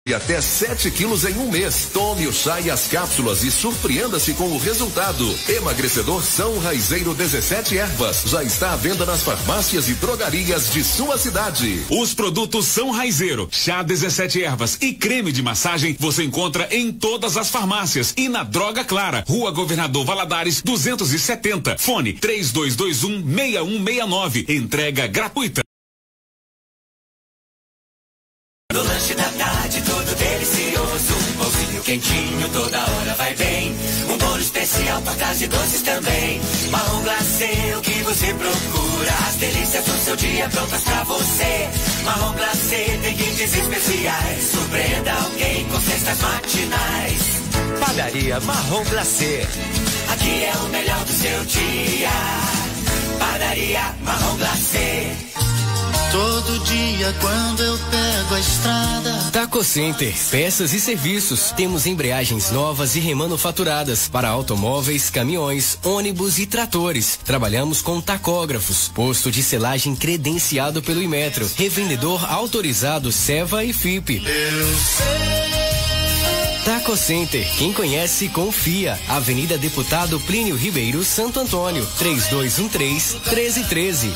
E até 7 quilos em um mês. Tome o chá e as cápsulas e surpreenda-se com o resultado. Emagrecedor São Raizeiro 17 ervas. Já está à venda nas farmácias e drogarias de sua cidade. Os produtos São Raizeiro, chá 17 ervas e creme de massagem você encontra em todas as farmácias e na Droga Clara. Rua Governador Valadares 270. Fone 3221-6169. Entrega gratuita. No lanche da tarde, todo delicioso. Um pãozinho quentinho, toda hora vai bem. Um bolo especial, tortas de doces também. Marrom glacê, o que você procura. As delícias do seu dia prontas pra você. Marrom glacê tem kits especiais. Surpreenda alguém com cestas matinais. Padaria Marrom Glacê. Aqui é o melhor do seu dia. Padaria Marrom Glacê. Todo dia quando eu pego a estrada. Taco Center, peças e serviços. Temos embreagens novas e remanufaturadas para automóveis, caminhões, ônibus e tratores. Trabalhamos com tacógrafos, posto de selagem credenciado pelo Inmetro, revendedor autorizado Seva e FIP. Eu sei. Taco Center, quem conhece, confia. Avenida Deputado Plínio Ribeiro, Santo Antônio, 3213-1313.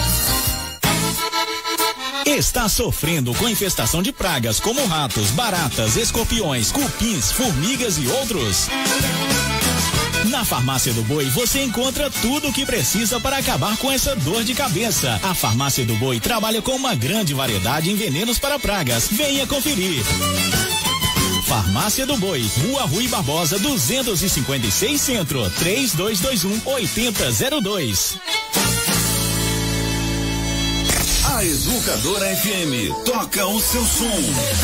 Está sofrendo com infestação de pragas como ratos, baratas, escorpiões, cupins, formigas e outros? Na Farmácia do Boi você encontra tudo o que precisa para acabar com essa dor de cabeça. A Farmácia do Boi trabalha com uma grande variedade em venenos para pragas. Venha conferir. Farmácia do Boi, Rua Rui Barbosa 256 Centro, 3221-8002. A Educadora FM toca o seu som.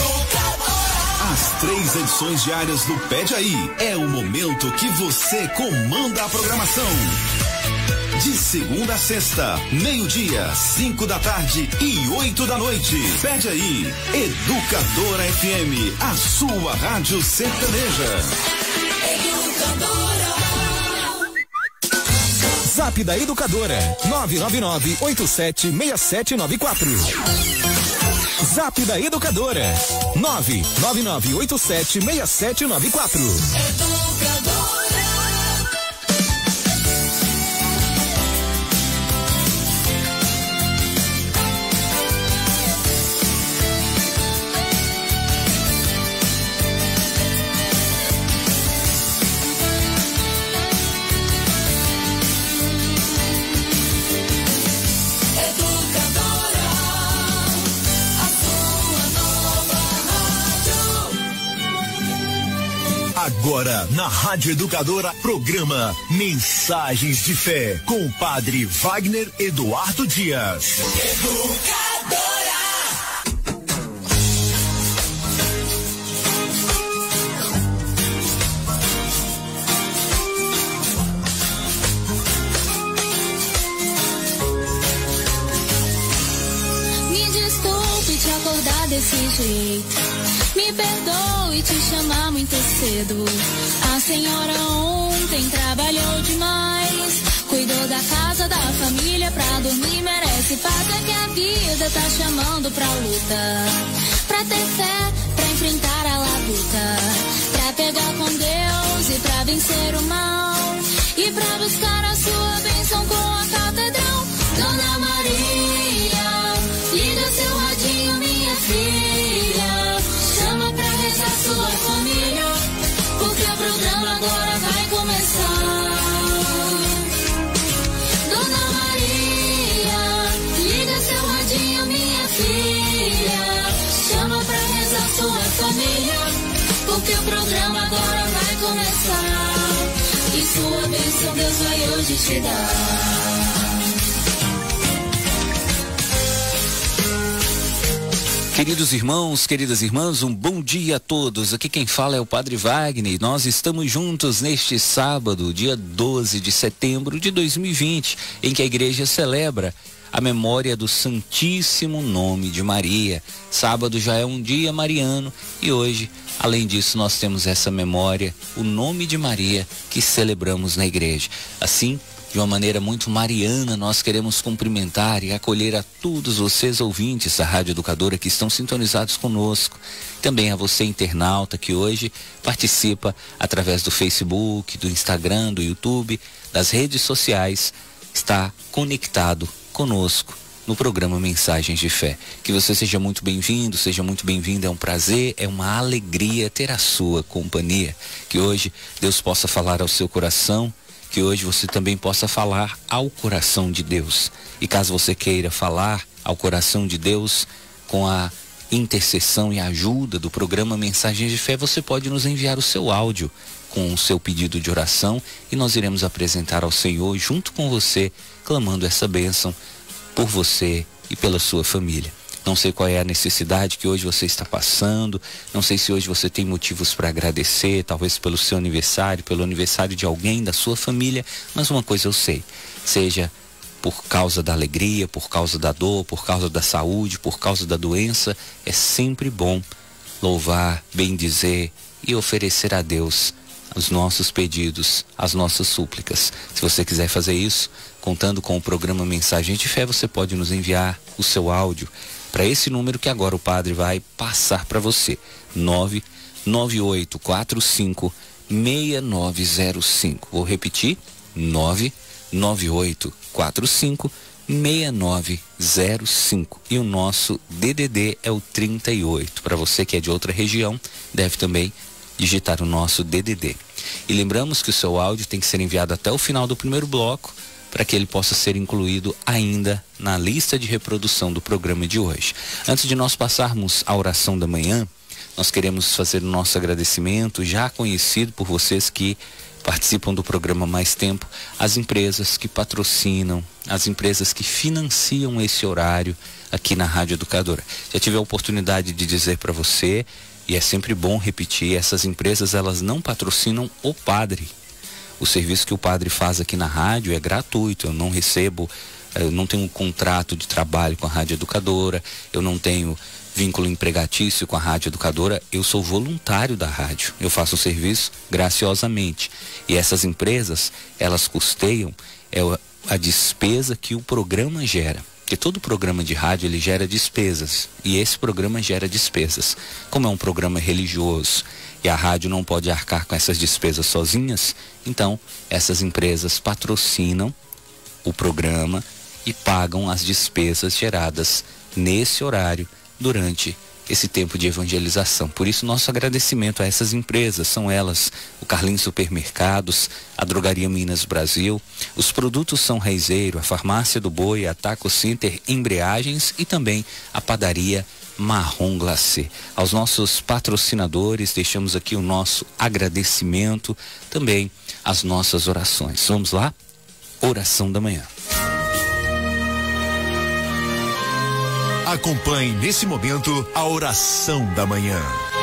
As 3 edições diárias do Pede Aí. É o momento que você comanda a programação. De segunda a sexta, meio-dia, 5 da tarde e 8 da noite. Pede Aí. Educadora FM, a sua rádio sertaneja. Educadora. Zap da Educadora, 999-876794. Zap da Educadora, 999-876794. Agora, na Rádio Educadora, programa Mensagens de Fé, com o Padre Wagner Eduardo Dias. Educadora. Me desculpe te acordar desse jeito. Me perdoe te chamar muito cedo. A senhora ontem trabalhou demais. Cuidou da casa, da família, pra dormir merece paz. É que a vida tá chamando pra luta. Pra ter fé, pra enfrentar a labuta. Pra pegar com Deus e pra vencer o mal. E pra buscar a sua bênção com a catedral. Dona Maria, liga seu radinho, minha filha. Chama pra rezar sua família, porque o programa agora vai começar. Dona Maria, liga seu radinho, minha filha. Chama pra rezar sua família, porque o programa agora vai começar. E sua bênção Deus vai hoje te dar. Queridos irmãos, queridas irmãs, um bom dia a todos. Aqui quem fala é o Padre Wagner. Nós estamos juntos neste sábado, dia 12 de setembro de 2020, em que a igreja celebra a memória do Santíssimo Nome de Maria. Sábado já é um dia mariano e hoje, além disso, nós temos essa memória, o nome de Maria, que celebramos na igreja. Assim, de uma maneira muito mariana, nós queremos cumprimentar e acolher a todos vocês ouvintes da Rádio Educadora que estão sintonizados conosco. também a você, internauta, que hoje participa através do Facebook, do Instagram, do YouTube, das redes sociais, está conectado conosco no programa Mensagens de Fé. Que você seja muito bem-vindo, seja muito bem-vinda. É um prazer, é uma alegria ter a sua companhia. Que hoje Deus possa falar ao seu coração, que hoje você também possa falar ao coração de Deus. E caso você queira falar ao coração de Deus com a intercessão e ajuda do programa Mensagens de Fé, você pode nos enviar o seu áudio com o seu pedido de oração e nós iremos apresentar ao Senhor junto com você, clamando essa bênção por você e pela sua família. Não sei qual é a necessidade que hoje você está passando, não sei se hoje você tem motivos para agradecer, talvez pelo seu aniversário, pelo aniversário de alguém da sua família, mas uma coisa eu sei, seja por causa da alegria, por causa da dor, por causa da saúde, por causa da doença, é sempre bom louvar, bendizer e oferecer a Deus os nossos pedidos, as nossas súplicas. Se você quiser fazer isso, contando com o programa Mensagem de Fé, você pode nos enviar o seu áudio para esse número que agora o padre vai passar para você, 998456905. Vou repetir, 998456905. E o nosso DDD é o 38. Para você que é de outra região, deve também digitar o nosso DDD. E lembramos que o seu áudio tem que ser enviado até o final do primeiro bloco, para que ele possa ser incluído ainda na lista de reprodução do programa de hoje. Antes de nós passarmos à oração da manhã, nós queremos fazer o nosso agradecimento, já conhecido por vocês que participam do programa há mais tempo, as empresas que patrocinam, as empresas que financiam esse horário aqui na Rádio Educadora. Já tive a oportunidade de dizer para você, e é sempre bom repetir, essas empresas elas não patrocinam o padre. O serviço que o padre faz aqui na rádio é gratuito, eu não recebo, eu não tenho um contrato de trabalho com a Rádio Educadora, eu não tenho vínculo empregatício com a Rádio Educadora, eu sou voluntário da rádio, eu faço o serviço graciosamente. E essas empresas, elas custeiam a despesa que o programa gera. Porque todo programa de rádio ele gera despesas, e esse programa gera despesas. Como é um programa religioso e a rádio não pode arcar com essas despesas sozinhas, então essas empresas patrocinam o programa e pagam as despesas geradas nesse horário durante esse tempo de evangelização. Por isso nosso agradecimento a essas empresas, são elas o Carlinhos Supermercados, a Drogaria Minas Brasil, os Produtos São Raizeiro, a Farmácia do Boi, a Taco Center Embreagens e também a Padaria Marrom Glacê. Aos nossos patrocinadores deixamos aqui o nosso agradecimento, também as nossas orações. Vamos lá? Oração da manhã. Acompanhe nesse momento a oração da manhã.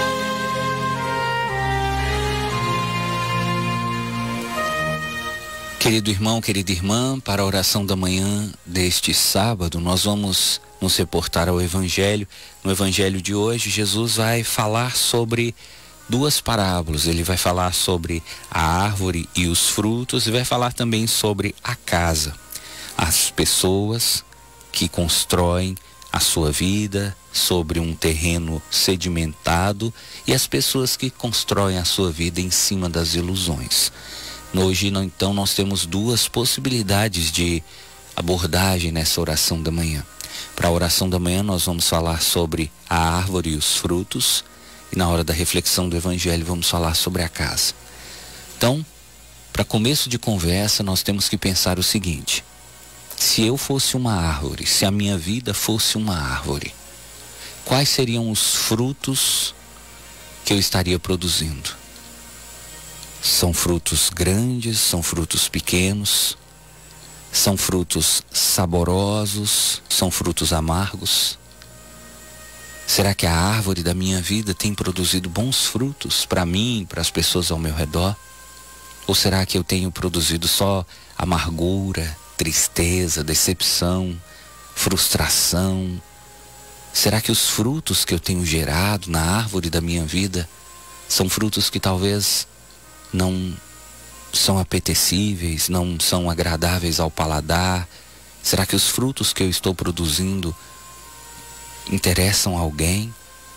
Querido irmão, querida irmã, para a oração da manhã deste sábado, nós vamos nos reportar ao Evangelho. No Evangelho de hoje, Jesus vai falar sobre duas parábolas. Ele vai falar sobre a árvore e os frutos e vai falar também sobre a casa. As pessoas que constroem a sua vida sobre um terreno sedimentado e as pessoas que constroem a sua vida em cima das ilusões. Hoje, então, nós temos duas possibilidades de abordagem nessa oração da manhã. Para a oração da manhã, nós vamos falar sobre a árvore e os frutos, e na hora da reflexão do Evangelho, vamos falar sobre a casa. Então, para começo de conversa, nós temos que pensar o seguinte: se eu fosse uma árvore, se a minha vida fosse uma árvore, quais seriam os frutos que eu estaria produzindo? São frutos grandes, são frutos pequenos, são frutos saborosos, são frutos amargos? Será que a árvore da minha vida tem produzido bons frutos para mim, para as pessoas ao meu redor? Ou será que eu tenho produzido só amargura, tristeza, decepção, frustração? Será que os frutos que eu tenho gerado na árvore da minha vida são frutos que talvez não são apetecíveis, não são agradáveis ao paladar? Será que os frutos que eu estou produzindo interessam a alguém?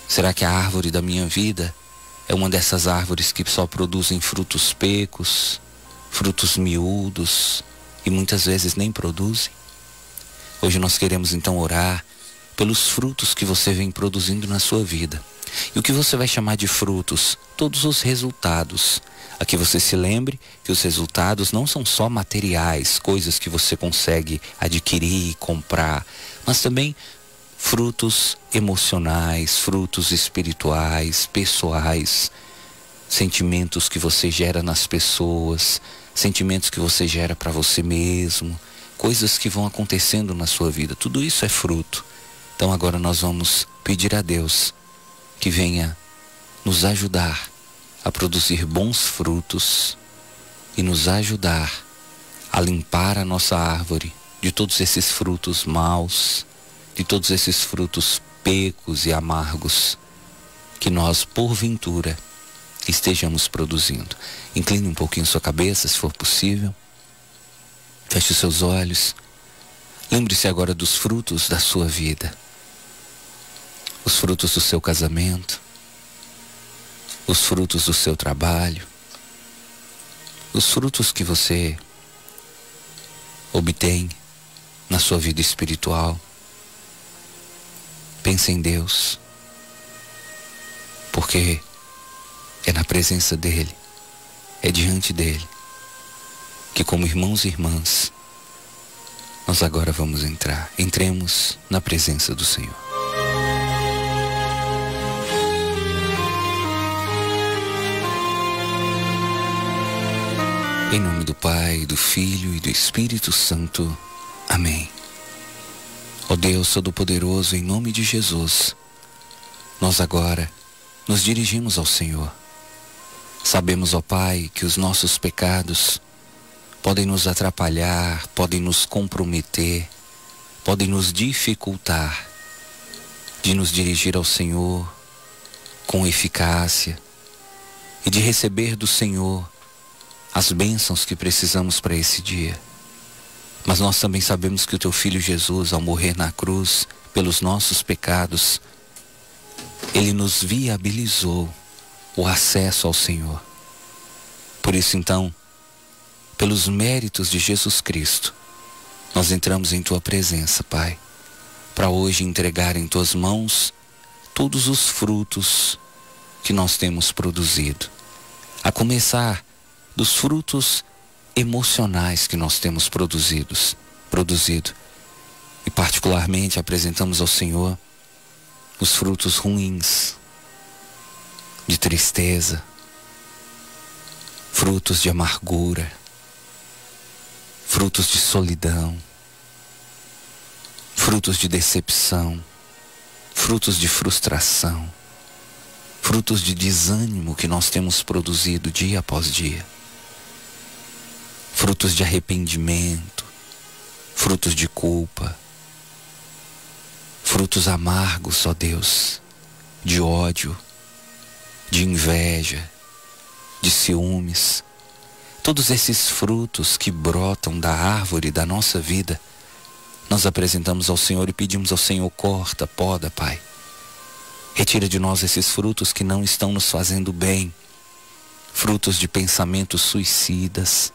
Será que a árvore da minha vida é uma dessas árvores que só produzem frutos pecos, frutos miúdos e muitas vezes nem produzem? Hoje nós queremos então orar pelos frutos que você vem produzindo na sua vida. E o que você vai chamar de frutos? Todos os resultados. Aqui você se lembre que os resultados não são só materiais, coisas que você consegue adquirir e comprar, mas também frutos emocionais, frutos espirituais, pessoais, sentimentos que você gera nas pessoas, sentimentos que você gera para você mesmo, coisas que vão acontecendo na sua vida. Tudo isso é fruto. Então agora nós vamos pedir a Deus que venha nos ajudar a produzir bons frutos e nos ajudar a limpar a nossa árvore de todos esses frutos maus, de todos esses frutos pecos e amargos que nós, porventura, estejamos produzindo. Incline um pouquinho sua cabeça, se for possível. Feche os seus olhos. Lembre-se agora dos frutos da sua vida. Os frutos do seu casamento, os frutos do seu trabalho, os frutos que você obtém na sua vida espiritual. Pense em Deus, porque é na presença dEle, é diante dEle, que como irmãos e irmãs, nós agora vamos entrar. Entremos na presença do Senhor. Em nome do Pai, do Filho e do Espírito Santo. Amém. Ó Deus Todo-Poderoso, em nome de Jesus, nós agora nos dirigimos ao Senhor. Sabemos, ó Pai, que os nossos pecados podem nos atrapalhar, podem nos comprometer, podem nos dificultar de nos dirigir ao Senhor com eficácia e de receber do Senhor as bênçãos que precisamos para esse dia. Mas nós também sabemos que o Teu Filho Jesus, ao morrer na cruz pelos nossos pecados, Ele nos viabilizou o acesso ao Senhor. Por isso então, pelos méritos de Jesus Cristo, nós entramos em Tua presença, Pai, para hoje entregar em Tuas mãos todos os frutos que nós temos produzido, a começar dos frutos emocionais que nós temos produzido. E particularmente apresentamos ao Senhor os frutos ruins, de tristeza, frutos de amargura, frutos de solidão, frutos de decepção, frutos de frustração, frutos de desânimo que nós temos produzido dia após dia. Frutos de arrependimento, frutos de culpa, frutos amargos, ó Deus, de ódio, de inveja, de ciúmes. Todos esses frutos que brotam da árvore da nossa vida, nós apresentamos ao Senhor e pedimos ao Senhor: corta, poda, Pai. Retira de nós esses frutos que não estão nos fazendo bem, frutos de pensamentos suicidas,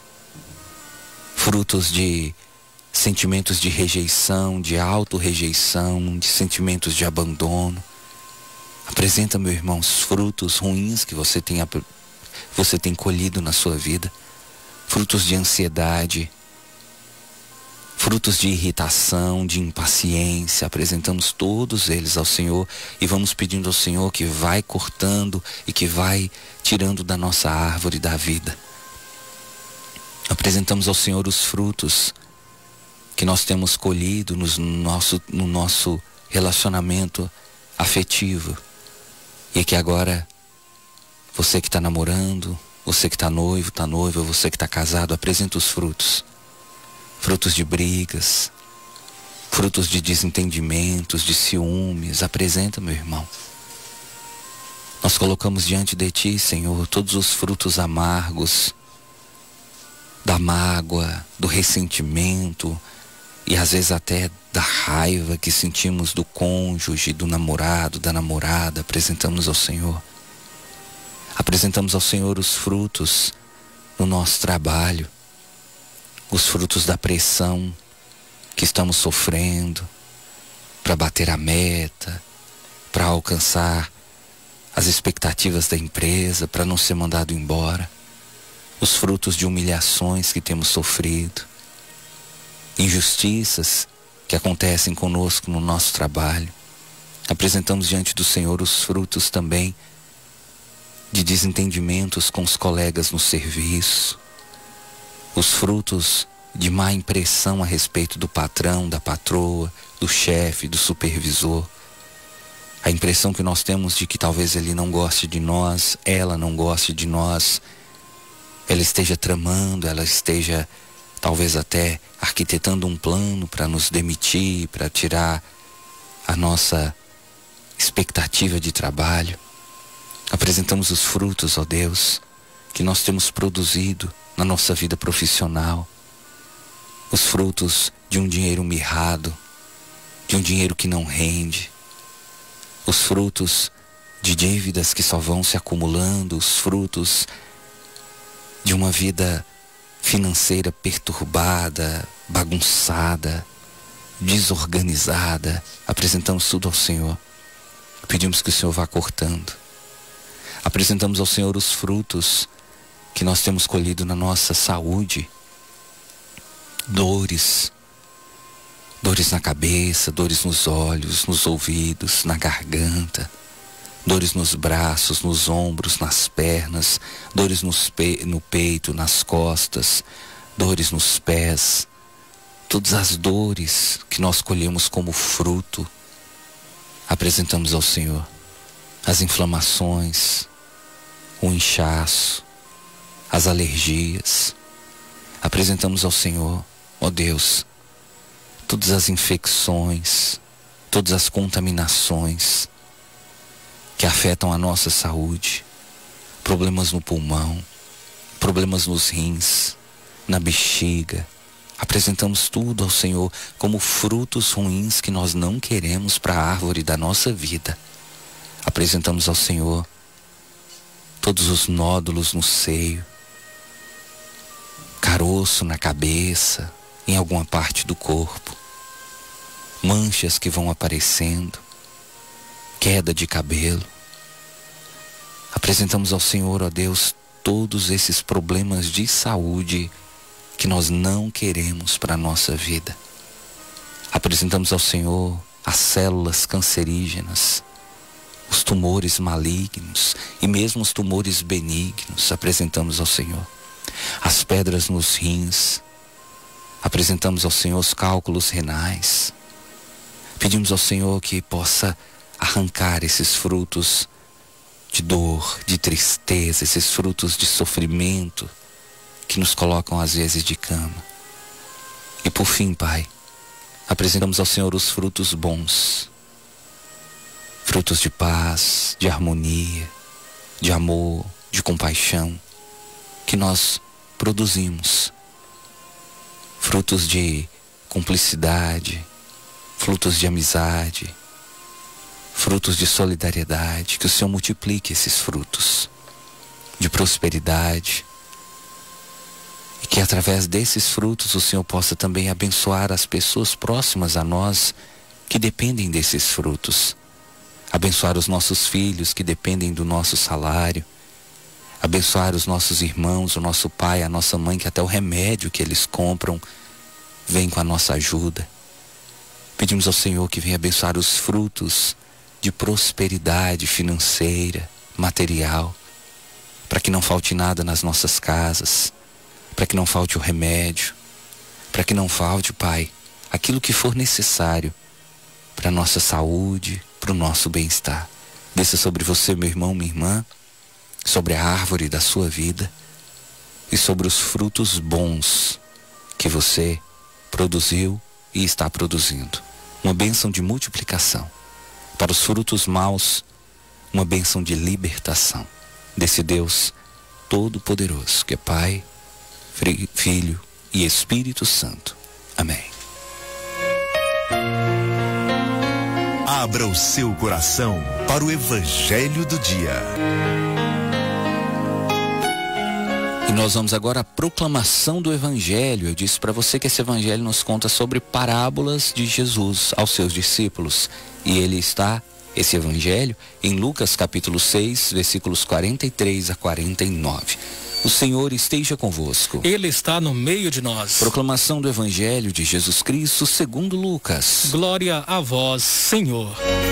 frutos de sentimentos de rejeição, de auto-rejeição, de sentimentos de abandono. Apresenta, meu irmão, os frutos ruins que você tem colhido na sua vida, frutos de ansiedade, frutos de irritação, de impaciência. Apresentamos todos eles ao Senhor e vamos pedindo ao Senhor que vai cortando e que vai tirando da nossa árvore da vida. Apresentamos ao Senhor os frutos que nós temos colhido no nosso relacionamento afetivo. E que agora, você que está namorando, você que está noivo, está noiva, você que está casado, apresenta os frutos. Frutos de brigas, frutos de desentendimentos, de ciúmes. Apresenta, meu irmão. Nós colocamos diante de Ti, Senhor, todos os frutos amargos, da mágoa, do ressentimento, e às vezes até da raiva que sentimos do cônjuge, do namorado, da namorada, apresentamos ao Senhor. Apresentamos ao Senhor os frutos no nosso trabalho, os frutos da pressão que estamos sofrendo para bater a meta, para alcançar as expectativas da empresa, para não ser mandado embora, os frutos de humilhações que temos sofrido, injustiças que acontecem conosco no nosso trabalho. Apresentamos diante do Senhor os frutos também de desentendimentos com os colegas no serviço, os frutos de má impressão a respeito do patrão, da patroa, do chefe, do supervisor. A impressão que nós temos de que talvez ele não goste de nós, ela não goste de nós, ela esteja tramando, ela esteja talvez até arquitetando um plano para nos demitir, para tirar a nossa expectativa de trabalho. Apresentamos os frutos, ó Deus, que nós temos produzido na nossa vida profissional. Os frutos de um dinheiro mirrado, de um dinheiro que não rende. Os frutos de dívidas que só vão se acumulando, os frutos de uma vida financeira perturbada, bagunçada, desorganizada. Apresentamos tudo ao Senhor. Pedimos que o Senhor vá cortando. Apresentamos ao Senhor os frutos que nós temos colhido na nossa saúde. Dores na cabeça, dores nos olhos, nos ouvidos, na garganta, dores nos braços, nos ombros, nas pernas, dores no peito, nas costas, dores nos pés. Todas as dores que nós colhemos como fruto, apresentamos ao Senhor. As inflamações, o inchaço, as alergias, apresentamos ao Senhor, ó Deus, todas as infecções, todas as contaminações que afetam a nossa saúde, problemas no pulmão, problemas nos rins, na bexiga. Apresentamos tudo ao Senhor como frutos ruins que nós não queremos para a árvore da nossa vida. Apresentamos ao Senhor todos os nódulos no seio, caroço na cabeça, em alguma parte do corpo, manchas que vão aparecendo, queda de cabelo. Apresentamos ao Senhor, ó Deus, todos esses problemas de saúde que nós não queremos para a nossa vida. Apresentamos ao Senhor as células cancerígenas, os tumores malignos e mesmo os tumores benignos. Apresentamos ao Senhor as pedras nos rins. Apresentamos ao Senhor os cálculos renais. Pedimos ao Senhor que possa arrancar esses frutos de dor, de tristeza, esses frutos de sofrimento que nos colocam às vezes de cama. E por fim, Pai, apresentamos ao Senhor os frutos bons, frutos de paz, de harmonia, de amor, de compaixão, que nós produzimos, frutos de cumplicidade, frutos de amizade, frutos de solidariedade. Que o Senhor multiplique esses frutos de prosperidade, e que através desses frutos o Senhor possa também abençoar as pessoas próximas a nós que dependem desses frutos. Abençoar os nossos filhos que dependem do nosso salário. Abençoar os nossos irmãos, o nosso pai, a nossa mãe, que até o remédio que eles compram vem com a nossa ajuda. Pedimos ao Senhor que venha abençoar os frutos de prosperidade financeira, material, para que não falte nada nas nossas casas, para que não falte o remédio, para que não falte, Pai, aquilo que for necessário para a nossa saúde, para o nosso bem-estar. Desça sobre você, meu irmão, minha irmã, sobre a árvore da sua vida e sobre os frutos bons que você produziu e está produzindo. Uma bênção de multiplicação. Para os frutos maus, uma bênção de libertação desse Deus Todo-Poderoso, que é Pai, Filho e Espírito Santo. Amém. Abra o seu coração para o Evangelho do Dia. E nós vamos agora à proclamação do Evangelho. Eu disse para você que esse Evangelho nos conta sobre parábolas de Jesus aos seus discípulos. E ele está, esse Evangelho, em Lucas capítulo 6, versículos 43 a 49. O Senhor esteja convosco. Ele está no meio de nós. Proclamação do Evangelho de Jesus Cristo segundo Lucas. Glória a vós, Senhor.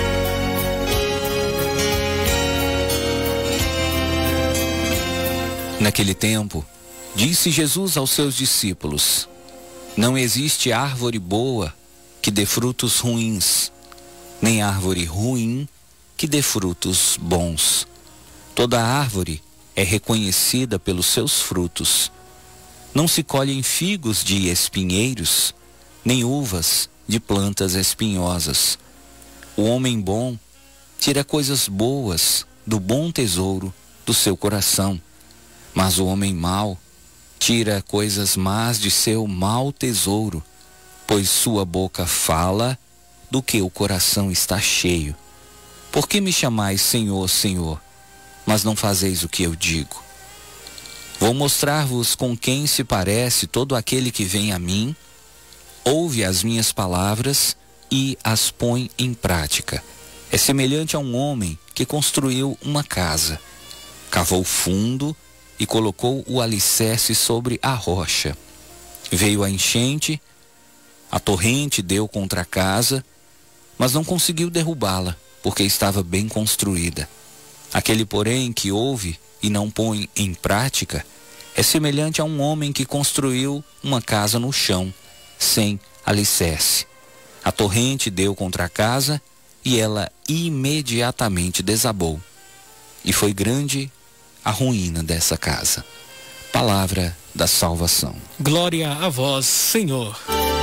Naquele tempo, disse Jesus aos seus discípulos: não existe árvore boa que dê frutos ruins, nem árvore ruim que dê frutos bons. Toda árvore é reconhecida pelos seus frutos. Não se colhem figos de espinheiros, nem uvas de plantas espinhosas. O homem bom tira coisas boas do bom tesouro do seu coração, mas o homem mau tira coisas más de seu mau tesouro, pois sua boca fala do que o coração está cheio. Por que me chamais Senhor, Senhor, mas não fazeis o que eu digo? Vou mostrar-vos com quem se parece todo aquele que vem a mim, ouve as minhas palavras e as põe em prática. É semelhante a um homem que construiu uma casa, cavou fundo e colocou o alicerce sobre a rocha. Veio a enchente, a torrente deu contra a casa, mas não conseguiu derrubá-la, porque estava bem construída. Aquele, porém, que ouve e não põe em prática, é semelhante a um homem que construiu uma casa no chão, sem alicerce. A torrente deu contra a casa e ela imediatamente desabou. E foi grande a ruína dessa casa. Palavra da salvação. Glória a vós, Senhor.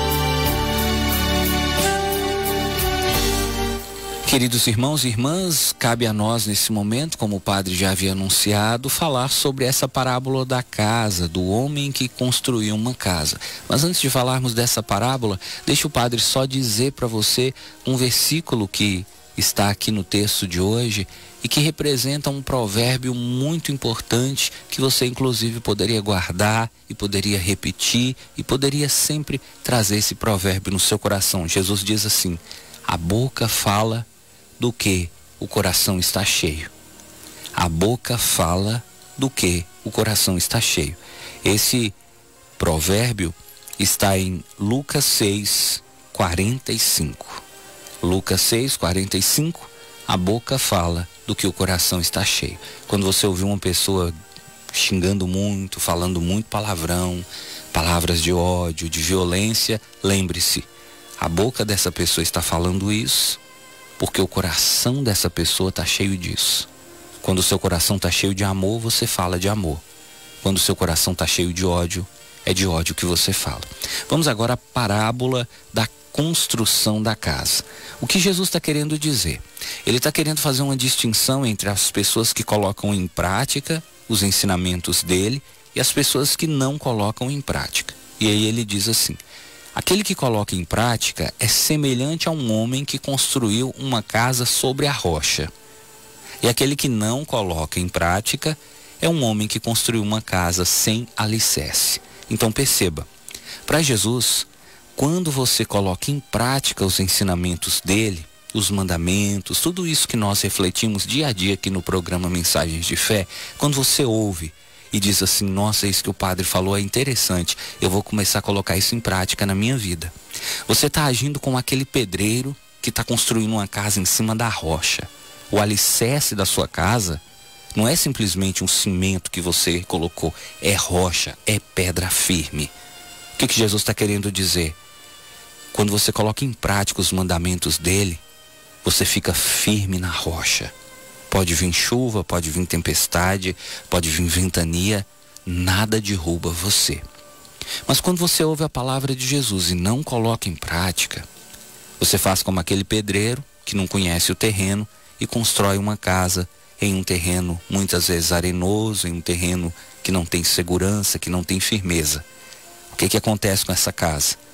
Queridos irmãos e irmãs, cabe a nós nesse momento, como o padre já havia anunciado, falar sobre essa parábola da casa, do homem que construiu uma casa. Mas antes de falarmos dessa parábola, deixa o padre só dizer para você um versículo que está aqui no texto de hoje e que representa um provérbio muito importante que você inclusive poderia guardar e poderia repetir e poderia sempre trazer esse provérbio no seu coração. Jesus diz assim: a boca fala do que o coração está cheio. A boca fala do que o coração está cheio. Esse provérbio está em Lucas 6, 45. Lucas 6, 45, a boca fala do que o coração está cheio. Quando você ouvir uma pessoa xingando muito, falando muito palavrão, palavras de ódio, de violência, lembre-se, a boca dessa pessoa está falando isso porque o coração dessa pessoa está cheio disso. Quando o seu coração está cheio de amor, você fala de amor. Quando o seu coração está cheio de ódio, é de ódio que você fala. Vamos agora à parábola da construção da casa. O que Jesus está querendo dizer? Ele está querendo fazer uma distinção entre as pessoas que colocam em prática os ensinamentos dele e as pessoas que não colocam em prática. E aí ele diz assim: aquele que coloca em prática é semelhante a um homem que construiu uma casa sobre a rocha. E aquele que não coloca em prática é um homem que construiu uma casa sem alicerce. Então perceba, para Jesus, quando você coloca em prática os ensinamentos dele, os mandamentos, tudo isso que nós refletimos dia a dia aqui no programa Mensagens de Fé, quando você ouve e diz assim: nossa, isso que o padre falou é interessante, eu vou começar a colocar isso em prática na minha vida. Você está agindo como aquele pedreiro que está construindo uma casa em cima da rocha. O alicerce da sua casa não é simplesmente um cimento que você colocou, é rocha, é pedra firme. O que Jesus está querendo dizer? Quando você coloca em prática os mandamentos dele, você fica firme na rocha. Pode vir chuva, pode vir tempestade, pode vir ventania, nada derruba você. Mas quando você ouve a palavra de Jesus e não coloca em prática, você faz como aquele pedreiro que não conhece o terreno e constrói uma casa em um terreno muitas vezes arenoso, em um terreno que não tem segurança, que não tem firmeza. O que acontece com essa casa?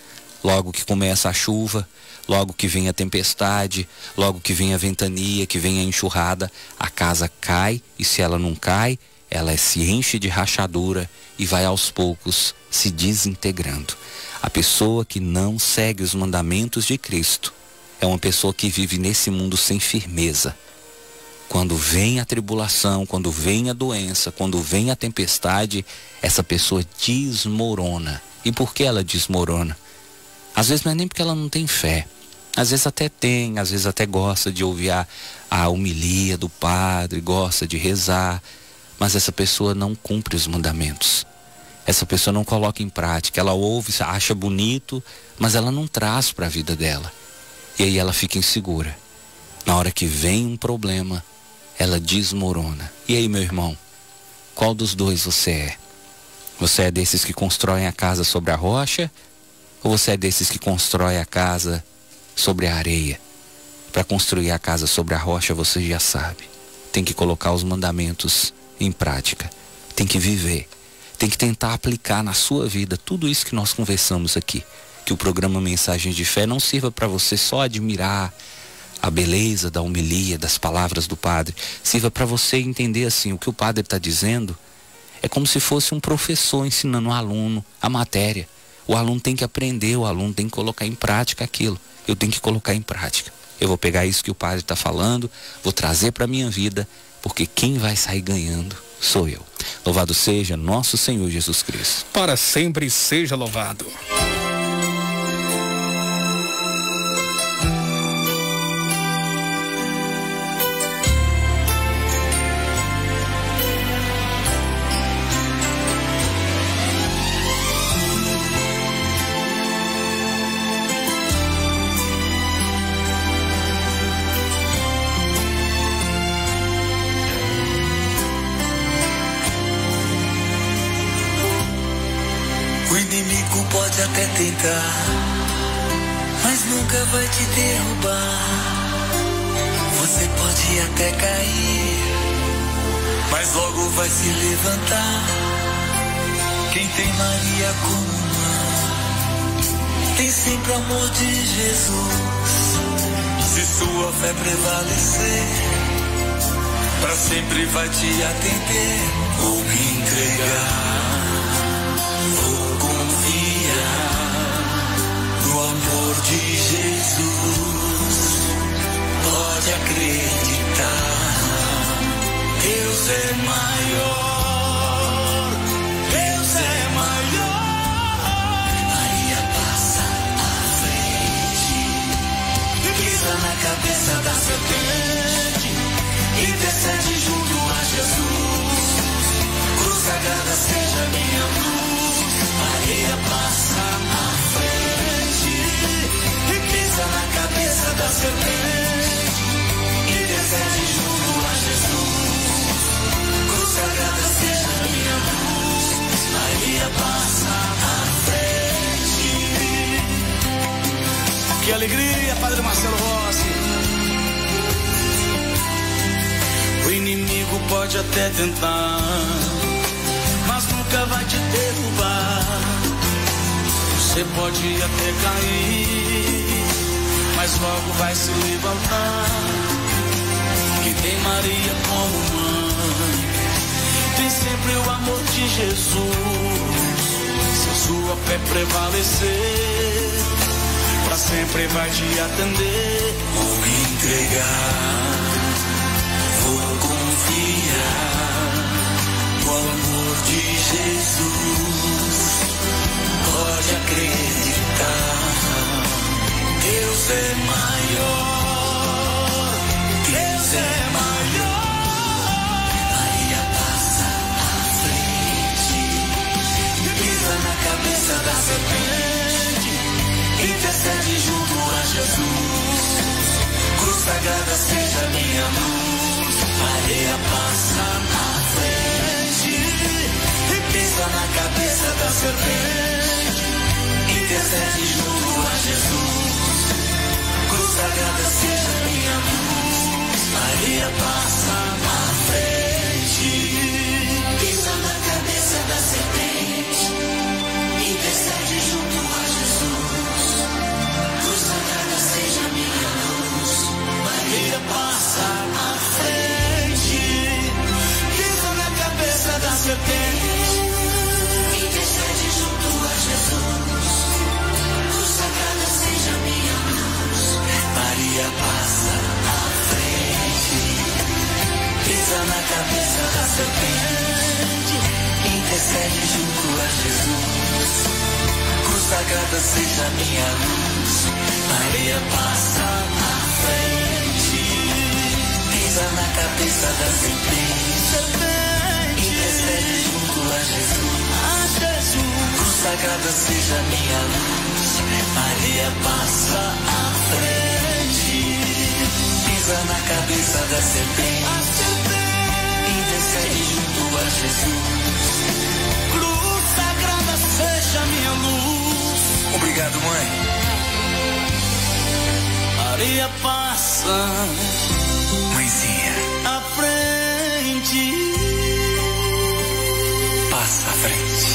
Logo que começa a chuva, logo que vem a tempestade, logo que vem a ventania, que vem a enxurrada, a casa cai, e se ela não cai, ela se enche de rachadura e vai aos poucos se desintegrando. A pessoa que não segue os mandamentos de Cristo é uma pessoa que vive nesse mundo sem firmeza. Quando vem a tribulação, quando vem a doença, quando vem a tempestade, essa pessoa desmorona. E por que ela desmorona? Às vezes não é nem porque ela não tem fé. Às vezes até tem, às vezes até gosta de ouvir a homilia do padre, gosta de rezar. Mas essa pessoa não cumpre os mandamentos. Essa pessoa não coloca em prática. Ela ouve, acha bonito, mas ela não traz para a vida dela. E aí ela fica insegura. Na hora que vem um problema, ela desmorona. E aí, meu irmão, qual dos dois você é? Você é desses que constroem a casa sobre a rocha? Ou você é desses que constrói a casa sobre a areia? Para construir a casa sobre a rocha, você já sabe. Tem que colocar os mandamentos em prática. Tem que viver. Tem que tentar aplicar na sua vida tudo isso que nós conversamos aqui. Que o programa Mensagens de Fé não sirva para você só admirar a beleza da homilia, das palavras do padre. Sirva para você entender assim, o que o padre está dizendo é como se fosse um professor ensinando um aluno a matéria. O aluno tem que aprender, o aluno tem que colocar em prática aquilo. Eu tenho que colocar em prática. Eu vou pegar isso que o padre está falando, vou trazer para a minha vida, porque quem vai sair ganhando sou eu. Louvado seja nosso Senhor Jesus Cristo. Para sempre seja louvado. Pode até tentar, mas nunca vai te derrubar. Você pode até cair, mas logo vai se levantar. Quem tem Maria como mãe, tem sempre o amor de Jesus. Se sua fé prevalecer, pra sempre vai te atender. Vou me entregar, vou confiar no amor de Jesus. Pode acreditar, Deus é maior, Deus é maior. Maria passa à frente e pisa na cabeça da serpente, intercede junto a Jesus. Cruz sagrada seja minha luz. Maria passa à frente e pisa na cabeça da serpente, intercede junto a Jesus. Cruz sagrada seja minha luz. Maria passa à frente. Que alegria, Padre Marcelo Rossi. O inimigo pode até tentar, mas nunca vai te derrubar. Você pode até cair, mas logo vai se levantar. Quem tem Maria como mãe, tem sempre o amor de Jesus. Se sua fé prevalecer, pra sempre vai te atender. Vou me entregar, vou confiar no amor de Jesus. Pode acreditar, Deus é maior, Deus é maior. Maria passa à frente e pisa na cabeça da serpente, intercede junto a Jesus. Cruz sagrada seja minha luz. Maria passa à frente e pisa na cabeça da serpente, intercede junto a Jesus. Cruz sagrada seja minha luz. Maria passa à frente, pisa na cabeça da serpente, intercede junto a Jesus. serpente. Intercede junto a Jesus, consagrada seja minha luz. Maria passa à frente, pisa na cabeça da serpente. Intercede junto a Jesus, consagrada seja minha luz. Maria passa à frente, pisa na cabeça da serpente. Intercede junto a Jesus, consagrada seja minha luz. Maria passa à frente, pisa na cabeça da serpente. Intercede junto a Jesus, Cruz sagrada seja minha luz. Obrigado, mãe. Maria passa, mãezinha, à frente, passa à frente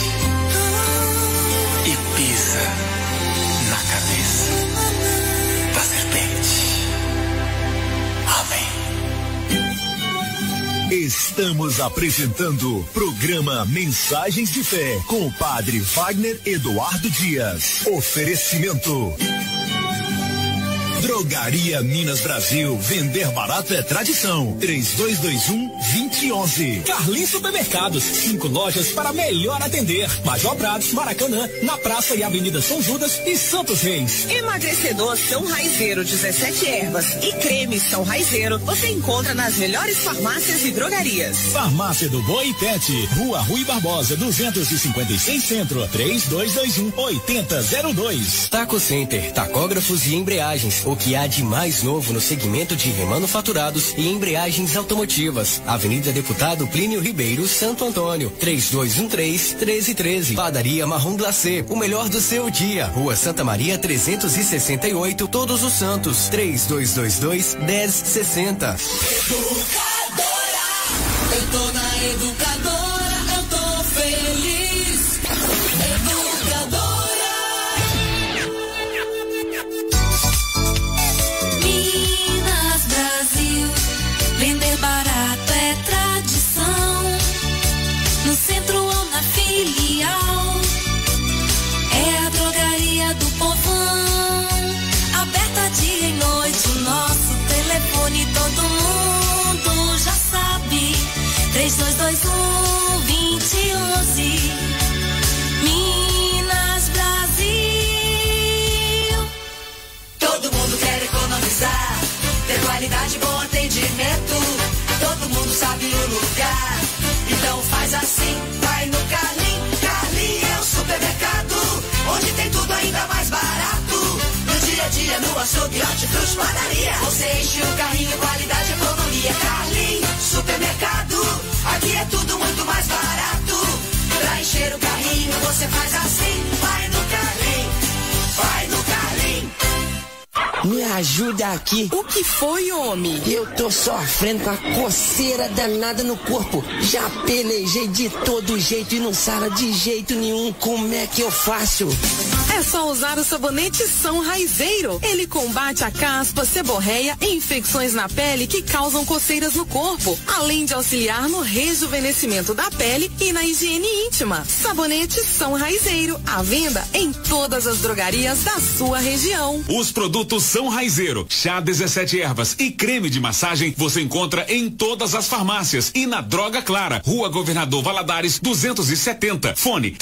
e pisa na cabeça da serpente. Amém. Estamos apresentando o programa Mensagens de Fé com o Padre Wagner Eduardo Dias. Oferecimento. Drogaria Minas Brasil, vender barato é tradição. 3221-2011. Carlin Supermercados, 5 lojas para melhor atender. Major Prados, Maracanã, na Praça e Avenida São Judas e Santos Reis. Emagrecedor São Raizeiro 17 ervas e creme São Raizeiro você encontra nas melhores farmácias e drogarias. Farmácia do Boi e Pet, Rua Rui Barbosa, 256 Centro, 3221-8002. Taco Center, tacógrafos e embreagens. O que há de mais novo no segmento de remanufaturados e embreagens automotivas. Avenida Deputado Plínio Ribeiro, Santo Antônio, 3213-1313. Padaria Marrom Glacê, o melhor do seu dia. Rua Santa Maria 368, Todos os Santos, 3222-1060. Educadora, eu tô na Educadora, eu tô feliz. Educadora. Minas Brasil, vender barato é tradição. No centro ou na filial, é a drogaria do povão. Aberta dia e noite, o nosso telefone todo mundo já sabe. 3221-2011. Minas Brasil. Todo mundo quer economizar, ter qualidade e bom atendimento. Todo mundo sabe o lugar, então faz assim, vai no Carlin. Carlin é o supermercado, onde tem tudo ainda mais barato. No dia a dia, no açougue, hortifruti, padaria, você enche o carrinho, qualidade e economia. Carlin, supermercado, aqui é tudo muito mais barato. Pra encher o carrinho, você faz assim, vai no Carlin, vai no Carlin. Me ajuda aqui. O que foi, homem? Eu tô sofrendo com a coceira danada no corpo. Já pelejei de todo jeito e não sara de jeito nenhum. Como é que eu faço? É só usar o sabonete São Raizeiro. Ele combate a caspa, seborreia e infecções na pele que causam coceiras no corpo, além de auxiliar no rejuvenescimento da pele e na higiene íntima. Sabonete São Raizeiro, à venda em todas as drogarias da sua região. Os produtos São Raizeiro, chá 17 ervas e creme de massagem você encontra em todas as farmácias e na Droga Clara, Rua Governador Valadares 270. Fone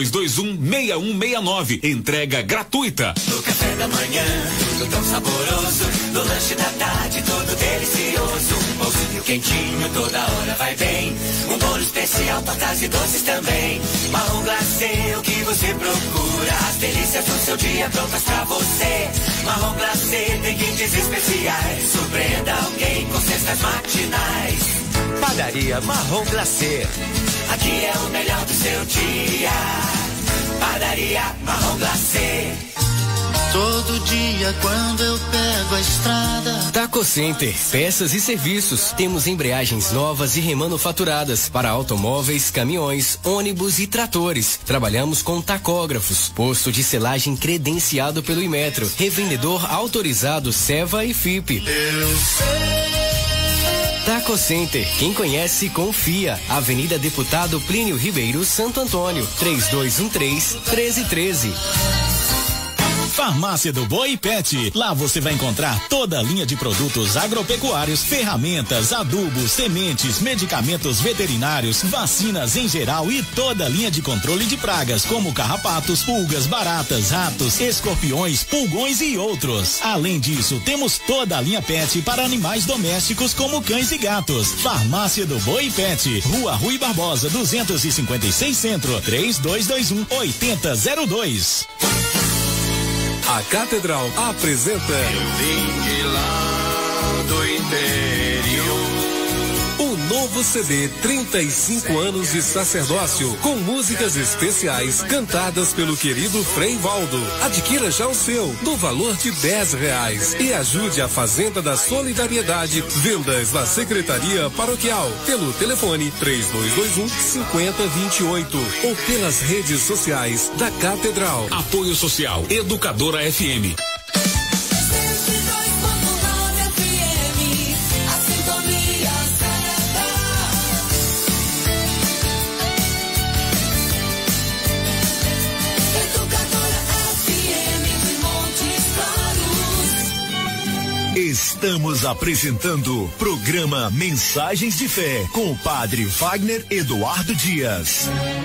3221-6169. Entrega gratuita. No café da manhã, tudo tão saboroso. No lanche da tarde, tudo delicioso. Um pãozinho quentinho, toda hora vai bem. Um bolo especial, tortas e doces também. Marrom glacê, o que você procura. As delícias do seu dia prontas pra você. Marrom glacê tem kits especiais. Surpreenda alguém com cestas matinais. Padaria Marrom Glacê. Aqui é o melhor do seu dia. Padaria Marrom Glacê. Todo dia quando eu pego a estrada. Taco Center, peças e serviços. Temos embreagens novas e remanufaturadas para automóveis, caminhões, ônibus e tratores. Trabalhamos com tacógrafos, posto de selagem credenciado pelo Imetro, revendedor autorizado Seva e FIP. Eu sei. Taco Center, quem conhece, confia. Avenida Deputado Plínio Ribeiro, Santo Antônio, 3213-1313. Farmácia do Boi Pet. Lá você vai encontrar toda a linha de produtos agropecuários, ferramentas, adubos, sementes, medicamentos veterinários, vacinas em geral e toda a linha de controle de pragas, como carrapatos, pulgas, baratas, ratos, escorpiões, pulgões e outros. Além disso, temos toda a linha pet para animais domésticos, como cães e gatos. Farmácia do Boi Pet. Rua Rui Barbosa, 256 Centro, 3221-8002. A Catedral apresenta Eu vim de lá do interior. o novo CD 35 anos de sacerdócio, com músicas especiais cantadas pelo querido Frei Valdo. Adquira já o seu, no valor de R$10, e ajude a Fazenda da Solidariedade. Vendas na Secretaria Paroquial, pelo telefone 3221-5028 ou pelas redes sociais da Catedral. Apoio Social, Educadora FM. Estamos apresentando o programa Mensagens de Fé com o Padre Wagner Eduardo Dias.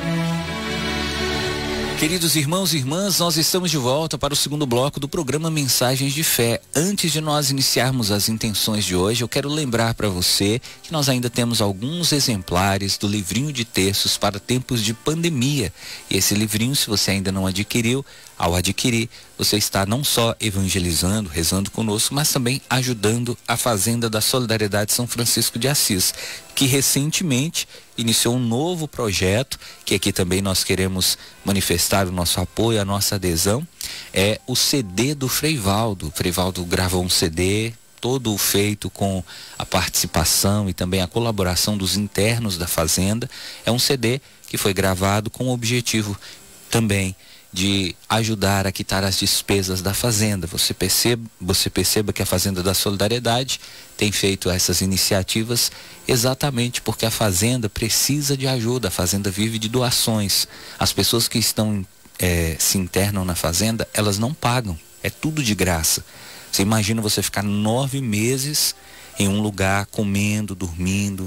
Queridos irmãos e irmãs, nós estamos de volta para o segundo bloco do programa Mensagens de Fé. Antes de nós iniciarmos as intenções de hoje, eu quero lembrar para você que nós ainda temos alguns exemplares do livrinho de textos para tempos de pandemia. E esse livrinho, se você ainda não adquiriu, ao adquirir, você está não só evangelizando, rezando conosco, mas também ajudando a Fazenda da Solidariedade São Francisco de Assis, que recentemente iniciou um novo projeto, que aqui também nós queremos manifestar o nosso apoio, a nossa adesão, é o CD do Frei Valdo. O Frei Valdo gravou um CD, todo feito com a participação e também a colaboração dos internos da Fazenda. É um CD que foi gravado com o objetivo também de ajudar a quitar as despesas da Fazenda. Você perceba que a Fazenda da Solidariedade tem feito essas iniciativas exatamente porque a Fazenda precisa de ajuda, a Fazenda vive de doações. As pessoas que estão se internam na Fazenda, elas não pagam, é tudo de graça. Você imagina você ficar 9 meses em um lugar, comendo, dormindo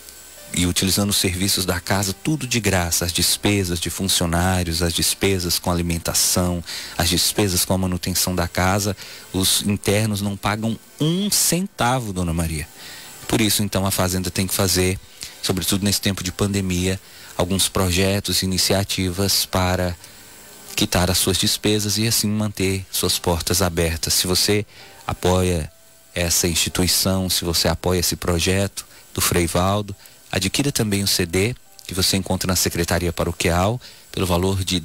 e utilizando os serviços da casa, tudo de graça, as despesas de funcionários, as despesas com alimentação, as despesas com a manutenção da casa, os internos não pagam 1 centavo, Dona Maria. Por isso, então, a Fazenda tem que fazer, sobretudo nesse tempo de pandemia, alguns projetos, iniciativas para quitar as suas despesas e assim manter suas portas abertas. Se você apoia essa instituição, se você apoia esse projeto do Frei Valdo, adquira também o CD que você encontra na Secretaria Paroquial pelo valor de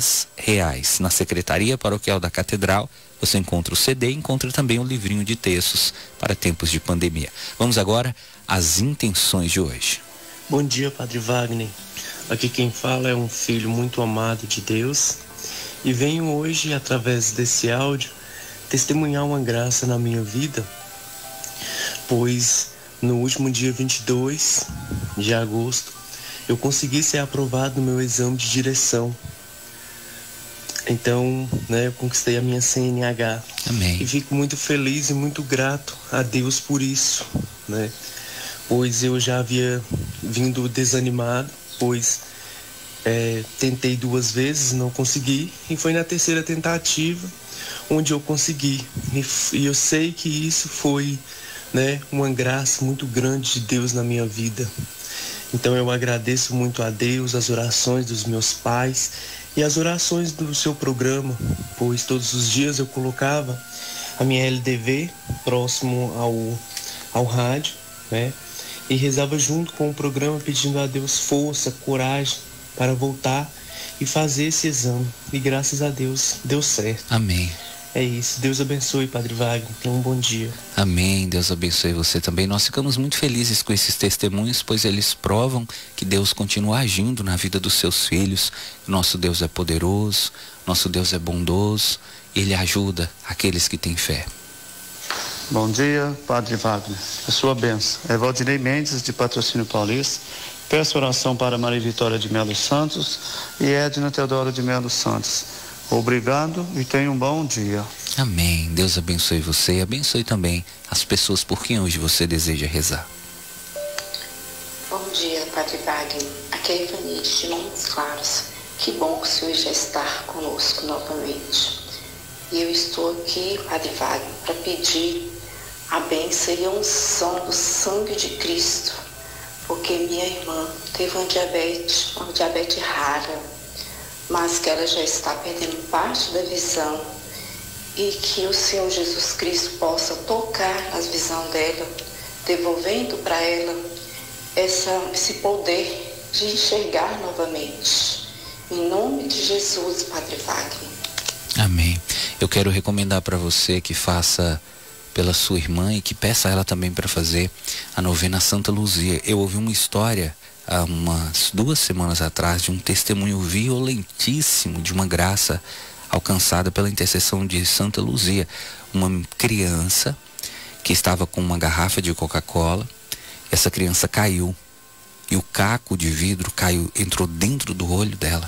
R$10. Na Secretaria Paroquial da Catedral você encontra o CD e encontra também um livrinho de textos para tempos de pandemia. Vamos agora às intenções de hoje. Bom dia, Padre Wagner. Aqui quem fala é um filho muito amado de Deus e venho hoje, através desse áudio, testemunhar uma graça na minha vida, pois no último dia 22 de agosto, eu consegui ser aprovado no meu exame de direção. Então, eu conquistei a minha CNH. Amém. E fico muito feliz e muito grato a Deus por isso, Pois eu já havia vindo desanimado, pois tentei 2 vezes, não consegui, e foi na 3ª tentativa onde eu consegui. E eu sei que isso foi uma graça muito grande de Deus na minha vida. Então eu agradeço muito a Deus, as orações dos meus pais e as orações do seu programa, pois todos os dias eu colocava a minha LDV próximo ao rádio, e rezava junto com o programa pedindo a Deus força, coragem para voltar e fazer esse exame. E graças a Deus deu certo. Amém. É isso. Deus abençoe, Padre Wagner. Tenha um bom dia. Amém. Deus abençoe você também. Nós ficamos muito felizes com esses testemunhos, pois eles provam que Deus continua agindo na vida dos seus filhos. Nosso Deus é poderoso, nosso Deus é bondoso. Ele ajuda aqueles que têm fé. Bom dia, Padre Wagner. A sua bênção. É Valdinei Mendes, de Patrocínio Paulista. Peço oração para Maria Vitória de Melo Santos e Edna Teodoro de Melo Santos. Obrigado e tenha um bom dia. Amém. Deus abençoe você e abençoe também as pessoas por quem hoje você deseja rezar. Bom dia, Padre Wagner. Aqui é Ivanite de Montes Claros. Que bom que o Senhor já está conosco novamente. E eu estou aqui, Padre Wagner, para pedir a bênção e a unção do sangue de Cristo, porque minha irmã teve uma diabetes rara, mas que ela já está perdendo parte da visão e que o Senhor Jesus Cristo possa tocar na visão dela, devolvendo para ela esse poder de enxergar novamente. Em nome de Jesus, Padre Wagner. Amém. Eu quero recomendar para você que faça pela sua irmã e que peça a ela também para fazer a novena Santa Luzia. Eu ouvi uma história há umas 2 semanas atrás de um testemunho violentíssimo de uma graça alcançada pela intercessão de Santa Luzia. Uma criança que estava com uma garrafa de Coca-Cola, essa criança caiu e o caco de vidro entrou dentro do olho dela.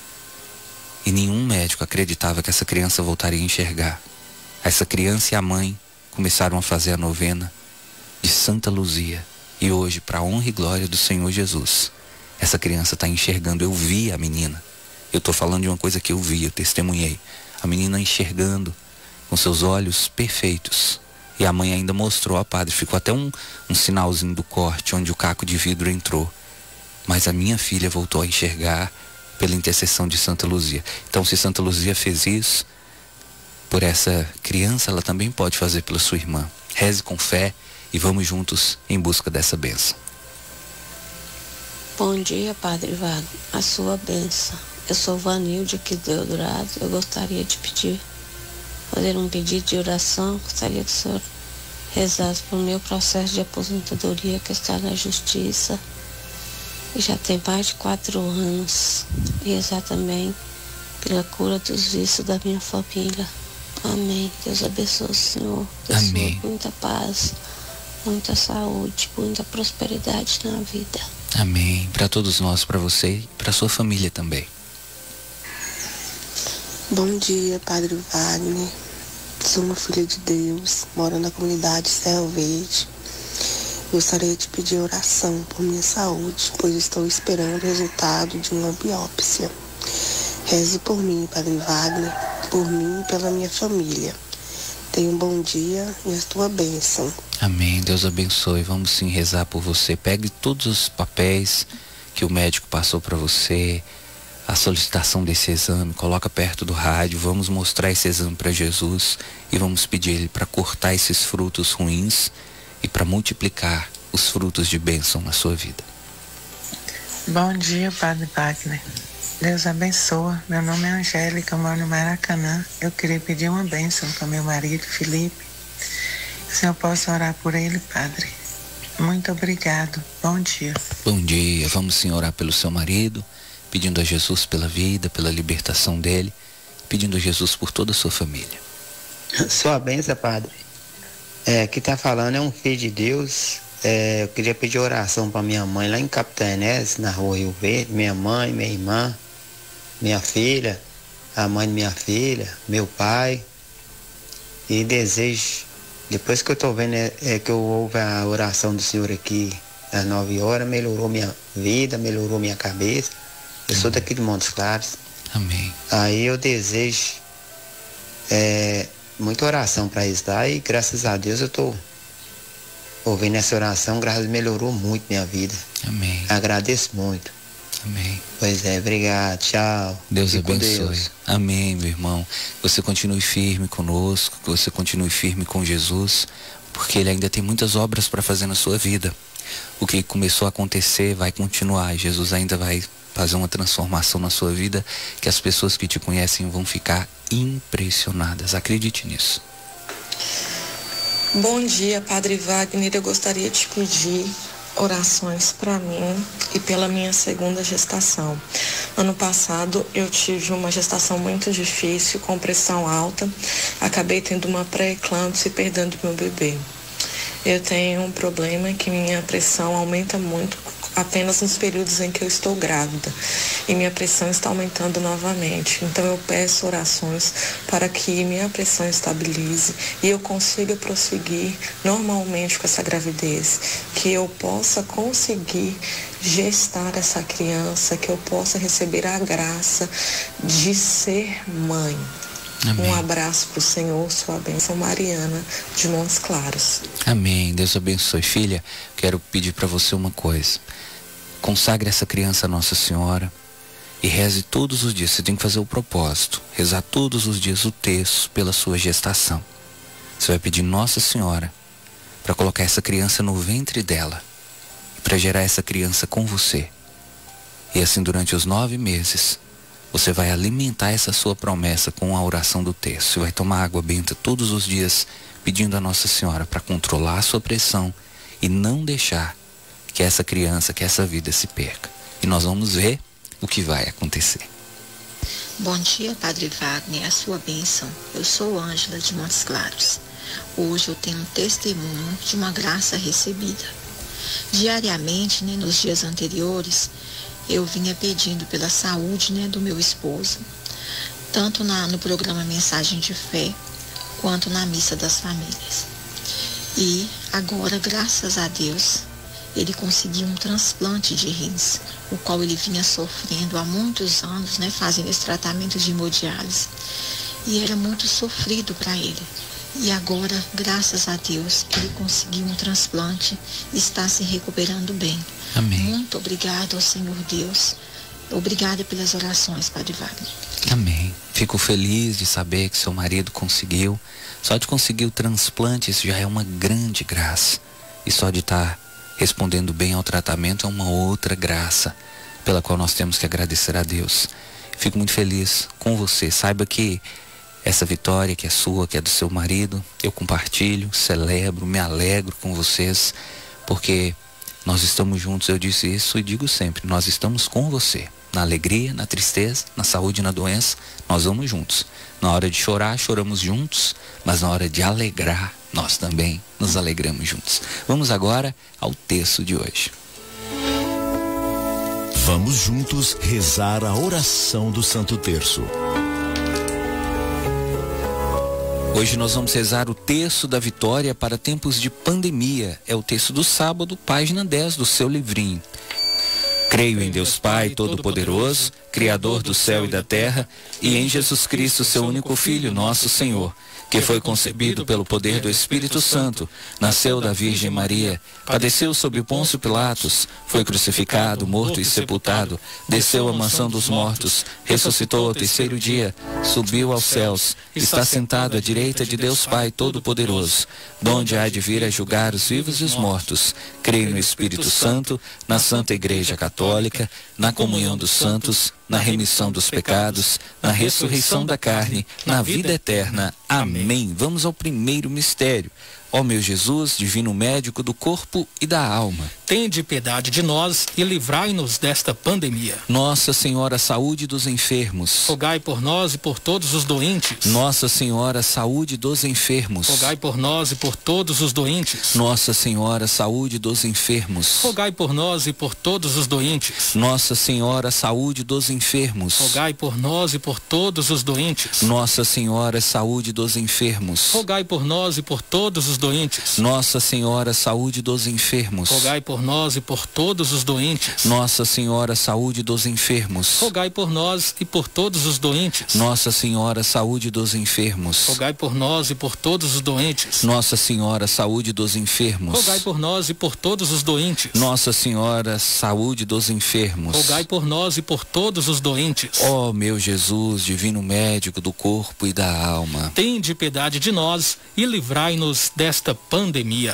E nenhum médico acreditava que essa criança voltaria a enxergar. Essa criança e a mãe começaram a fazer a novena de Santa Luzia. E hoje, para a honra e glória do Senhor Jesus, essa criança está enxergando. Eu vi a menina. Eu estou falando de uma coisa que eu vi, eu testemunhei. A menina enxergando com seus olhos perfeitos. E a mãe ainda mostrou a padre. Ficou até um sinalzinho do corte onde o caco de vidro entrou. Mas a minha filha voltou a enxergar pela intercessão de Santa Luzia. Então, se Santa Luzia fez isso por essa criança, ela também pode fazer pela sua irmã. Reze com fé e vamos juntos em busca dessa bênção. Bom dia, Padre Wagner. A sua bênção. Eu sou Vanilde aqui do Eldorado. Eu gostaria de fazer um pedido de oração. Gostaria que o senhor rezasse pelo meu processo de aposentadoria que está na justiça. E já tem mais de 4 anos. E rezar também pela cura dos vícios da minha família. Amém. Deus abençoe o Senhor. Amém. Muita paz, muita saúde, muita prosperidade na vida. Amém. Para todos nós, para você e para sua família também. Bom dia, Padre Wagner. Sou uma filha de Deus, moro na comunidade Serra Verde. Gostaria de pedir oração por minha saúde, pois estou esperando o resultado de uma biópsia. Reze por mim, Padre Wagner, por mim e pela minha família. Tenha um bom dia e a tua bênção. Amém. Deus abençoe. Vamos sim rezar por você. Pegue todos os papéis que o médico passou para você, a solicitação desse exame, coloca perto do rádio, vamos mostrar esse exame para Jesus e vamos pedir Ele para cortar esses frutos ruins e para multiplicar os frutos de bênção na sua vida. Bom dia, Padre Wagner. Deus abençoa. Meu nome é Angélica, eu moro no Maracanã. Eu queria pedir uma bênção para meu marido, Felipe. Se eu posso orar por ele, Padre. Muito obrigado. Bom dia. Bom dia. Vamos sim orar pelo seu marido, pedindo a Jesus pela vida, pela libertação dele, pedindo a Jesus por toda a sua família. Sua bênção, Padre. Quem está falando é um filho de Deus. Eu queria pedir oração para minha mãe lá em Capitanésia, na rua Rio Verde. Minha mãe, minha irmã, minha filha, a mãe de minha filha, meu pai. E desejo, depois que eu estou vendo que eu ouvo a oração do Senhor aqui às 9 horas, melhorou minha vida, melhorou minha cabeça. Eu sou daqui de Montes Claros. Amém. Aí eu desejo muita oração para isso, tá? E graças a Deus eu estou ouvindo essa oração, graças a Deus melhorou muito minha vida. Amém. Agradeço muito. Amém. Pois é, obrigado, tchau. Deus Fique abençoe. com Deus. Amém, meu irmão. Você continue firme conosco, que você continue firme com Jesus, porque Ele ainda tem muitas obras para fazer na sua vida. O que começou a acontecer vai continuar. Jesus ainda vai fazer uma transformação na sua vida, que as pessoas que te conhecem vão ficar impressionadas. Acredite nisso. Bom dia, Padre Wagner. Eu gostaria de pedir orações para mim e pela minha segunda gestação. Ano passado eu tive uma gestação muito difícil, com pressão alta. Acabei tendo uma pré-eclâmpsia e perdendo meu bebê. Eu tenho um problema que minha pressão aumenta muito apenas nos períodos em que eu estou grávida. E minha pressão está aumentando novamente. Então eu peço orações para que minha pressão estabilize e eu consiga prosseguir normalmente com essa gravidez. Que eu possa conseguir gestar essa criança, que eu possa receber a graça de ser mãe. Amém. Um abraço para o Senhor, sua bênção, Mariana, de Montes Claros. Amém. Deus abençoe. Filha, quero pedir para você uma coisa. Consagre essa criança a Nossa Senhora e reze todos os dias. Você tem que fazer o propósito, rezar todos os dias o terço pela sua gestação. Você vai pedir Nossa Senhora para colocar essa criança no ventre dela e para gerar essa criança com você. E assim durante os 9 meses você vai alimentar essa sua promessa com a oração do terço. Você vai tomar água benta todos os dias pedindo a Nossa Senhora para controlar a sua pressão e não deixar que essa criança, que essa vida se perca. E nós vamos ver o que vai acontecer. Bom dia, Padre Wagner, a sua bênção. Eu sou Ângela de Montes Claros. Hoje eu tenho um testemunho de uma graça recebida. Diariamente, nos dias anteriores, eu vinha pedindo pela saúde, do meu esposo, tanto no programa Mensagem de Fé, quanto na Missa das Famílias. E agora, graças a Deus, ele conseguiu um transplante de rins, o qual ele vinha sofrendo há muitos anos, fazendo esse tratamento de hemodiálise. E era muito sofrido para ele. E agora, graças a Deus, ele conseguiu um transplante e está se recuperando bem. Amém. Muito obrigado ao Senhor Deus. Obrigada pelas orações, Padre Wagner. Amém. Fico feliz de saber que seu marido conseguiu. Só de conseguir o transplante, isso já é uma grande graça. E só de estar respondendo bem ao tratamento é uma outra graça, pela qual nós temos que agradecer a Deus. Fico muito feliz com você. Saiba que essa vitória que é sua, que é do seu marido, eu compartilho, celebro, me alegro com vocês, porque nós estamos juntos. Eu disse isso e digo sempre, nós estamos com você. Na alegria, na tristeza, na saúde e na doença, nós vamos juntos. Na hora de chorar, choramos juntos, mas na hora de alegrar, nós também nos alegramos juntos. Vamos agora ao texto de hoje. Vamos juntos rezar a oração do Santo Terço. Hoje nós vamos rezar o terço da vitória para tempos de pandemia. É o terço do sábado, página 10 do seu livrinho. Creio em Deus Pai Todo-Poderoso, Criador do céu e da terra, e em Jesus Cristo, seu único Filho, nosso Senhor, que foi concebido pelo poder do Espírito Santo, nasceu da Virgem Maria, padeceu sob Pôncio Pilatos, foi crucificado, morto e sepultado, desceu à mansão dos mortos, ressuscitou ao terceiro dia, subiu aos céus, está sentado à direita de Deus Pai Todo-Poderoso, donde há de vir a julgar os vivos e os mortos. Creio no Espírito Santo, na Santa Igreja Católica, na comunhão dos santos, na remissão dos pecados, na ressurreição da carne, na vida eterna. Amém. Vamos ao primeiro mistério. Ó meu Jesus, divino médico do corpo e da alma, tende piedade de nós e livrai-nos desta pandemia. Nossa Senhora, saúde dos enfermos, rogai por nós e por todos os doentes. Nossa Senhora, saúde dos enfermos, rogai por nós e por todos os doentes. Nossa Senhora, saúde dos enfermos, rogai por nós e por todos os doentes. Nossa Senhora, saúde dos enfermos, rogai por nós e por todos os doentes. Nossa Senhora, saúde dos enfermos, rogai por nós e por todos os doentes. Nossa Senhora, saúde dos enfermos, rogai por nós e por todos os doentes. Nossa Senhora, saúde dos enfermos, rogai por nós e por todos os doentes. Nossa Senhora, saúde dos enfermos, rogai por nós e por todos os doentes. Nossa Senhora, saúde dos enfermos, rogai por nós e por todos os doentes. Nossa Senhora, saúde dos enfermos, rogai por nós e por todos os doentes. Ó meu Jesus, divino médico do corpo e da alma, tende piedade de nós e livrai-nos desta pandemia.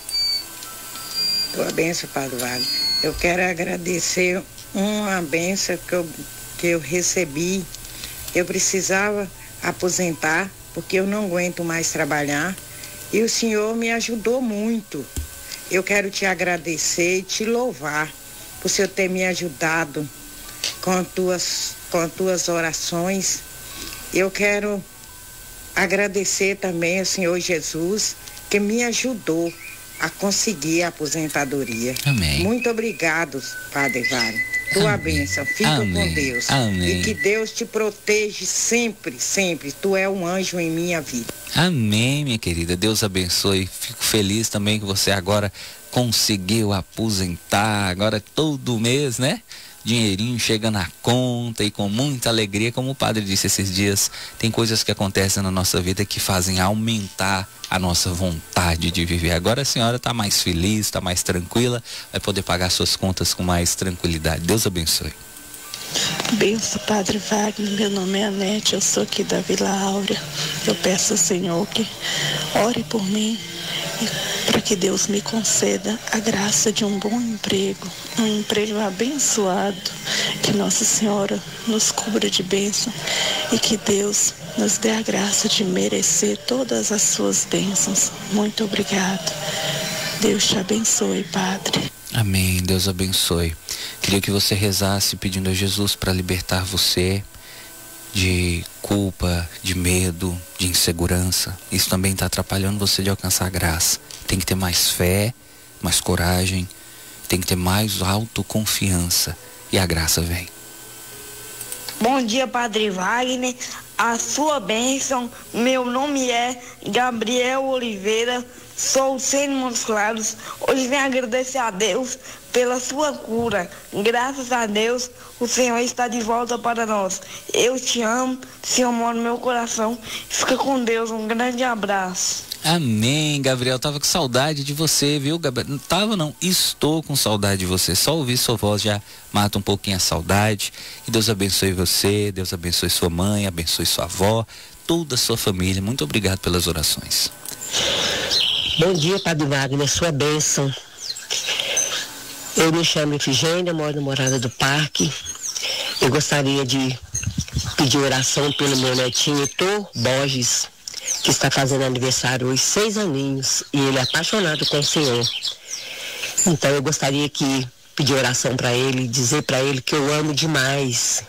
Tua bênção, Padre Wagner. Eu quero agradecer uma bênção que eu recebi. Eu precisava aposentar porque eu não aguento mais trabalhar e o Senhor me ajudou muito. Eu quero te agradecer e te louvar por Senhor ter me ajudado com tuas orações. Eu quero agradecer também ao Senhor Jesus, que me ajudou a conseguir a aposentadoria. Amém. Muito obrigado, Padre Wagner. Tua bênção. Fica com Deus. Amém. E que Deus te proteja sempre, sempre. Tu é um anjo em minha vida. Amém, minha querida. Deus abençoe. Fico feliz também que você agora conseguiu aposentar. Agora todo mês, né? Dinheirinho chega na conta e com muita alegria, como o padre disse esses dias, tem coisas que acontecem na nossa vida que fazem aumentar a nossa vontade de viver. Agora a senhora está mais feliz, está mais tranquila, vai poder pagar suas contas com mais tranquilidade. Deus abençoe. Benção, Padre Wagner. Meu nome é Anete, eu sou aqui da Vila Áurea. Eu peço ao Senhor que ore por mim para que Deus me conceda a graça de um bom emprego, um emprego abençoado, que Nossa Senhora nos cubra de bênção e que Deus nos dê a graça de merecer todas as suas bênçãos. Muito obrigado. Deus te abençoe, Padre. Amém, Deus abençoe. Queria que você rezasse pedindo a Jesus para libertar você de culpa, de medo, de insegurança. Isso também está atrapalhando você de alcançar a graça. Tem que ter mais fé, mais coragem, tem que ter mais autoconfiança e a graça vem. Bom dia, Padre Wagner. A sua bênção. Meu nome é Gabriel Oliveira. Sou de Montes Claros. Hoje venho agradecer a Deus pela sua cura. Graças a Deus, o Senhor está de volta para nós. Eu te amo, o Senhor mora no meu coração. Fica com Deus, um grande abraço. Amém, Gabriel. Tava com saudade de você, viu, Gabriel? Não tava não, estou com saudade de você. Só ouvir sua voz já mata um pouquinho a saudade. Que Deus abençoe você, Deus abençoe sua mãe, abençoe sua avó, toda a sua família. Muito obrigado pelas orações. Bom dia, Padre Wagner, sua bênção. Eu me chamo Efigênia, moro na Morada do Parque. Eu gostaria de pedir oração pelo meu netinho Heitor Borges, que está fazendo aniversário hoje, 6 aninhos, e ele é apaixonado com o Senhor. Então eu gostaria que pedir oração para ele, dizer para ele que eu amo demais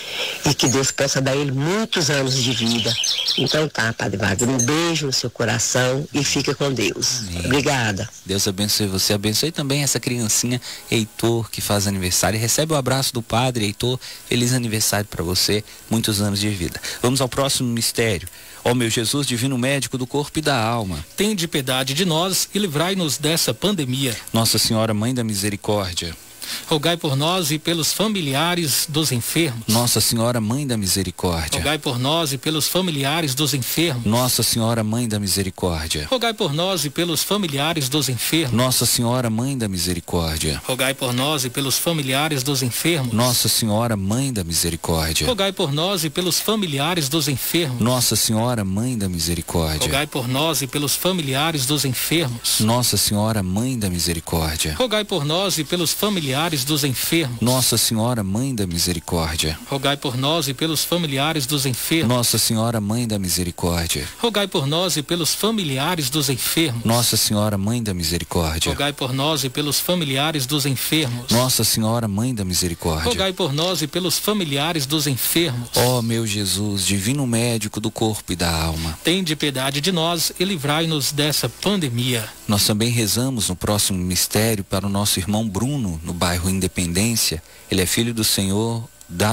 e que Deus possa dar ele muitos anos de vida. Então tá, Padre Wagner, um beijo no seu coração e fica com Deus. Amém. Obrigada. Deus abençoe você, abençoe também essa criancinha Heitor que faz aniversário. Recebe o abraço do Padre Heitor, feliz aniversário para você, muitos anos de vida. Vamos ao próximo mistério. Ó meu Jesus, divino médico do corpo e da alma, tende piedade de nós e livrai-nos dessa pandemia. Nossa Senhora, Mãe da Misericórdia, rogai por nós e pelos familiares dos enfermos. Nossa Senhora, Mãe da Misericórdia, rogai por nós e pelos familiares dos enfermos. Nossa Senhora, Mãe da Misericórdia, rogai por nós e pelos familiares dos enfermos. Nossa Senhora, Mãe da Misericórdia, rogai por nós e pelos familiares dos enfermos. Nossa Senhora, Mãe da Misericórdia, rogai por nós e pelos familiares dos enfermos. Nossa Senhora, Mãe da Misericórdia, rogai por nós e pelos familiares dos enfermos. Nossa Senhora, Mãe da Misericórdia, rogai por nós e pelos familiares dos enfermos. Nossa Senhora, Mãe da Misericórdia, rogai por nós e pelos familiares dos enfermos. Nossa Senhora, Mãe da Misericórdia, rogai por nós e pelos familiares dos enfermos. Nossa Senhora, Mãe da Misericórdia, rogai por nós e pelos familiares dos enfermos. Nossa Senhora, Mãe da Misericórdia, rogai por nós e pelos familiares dos enfermos. Ó meu Jesus, divino médico do corpo e da alma, tende piedade de nós e livrai-nos dessa pandemia. Nós também rezamos no próximo mistério para o nosso irmão Bruno, no bairro Independência. Ele é filho do senhor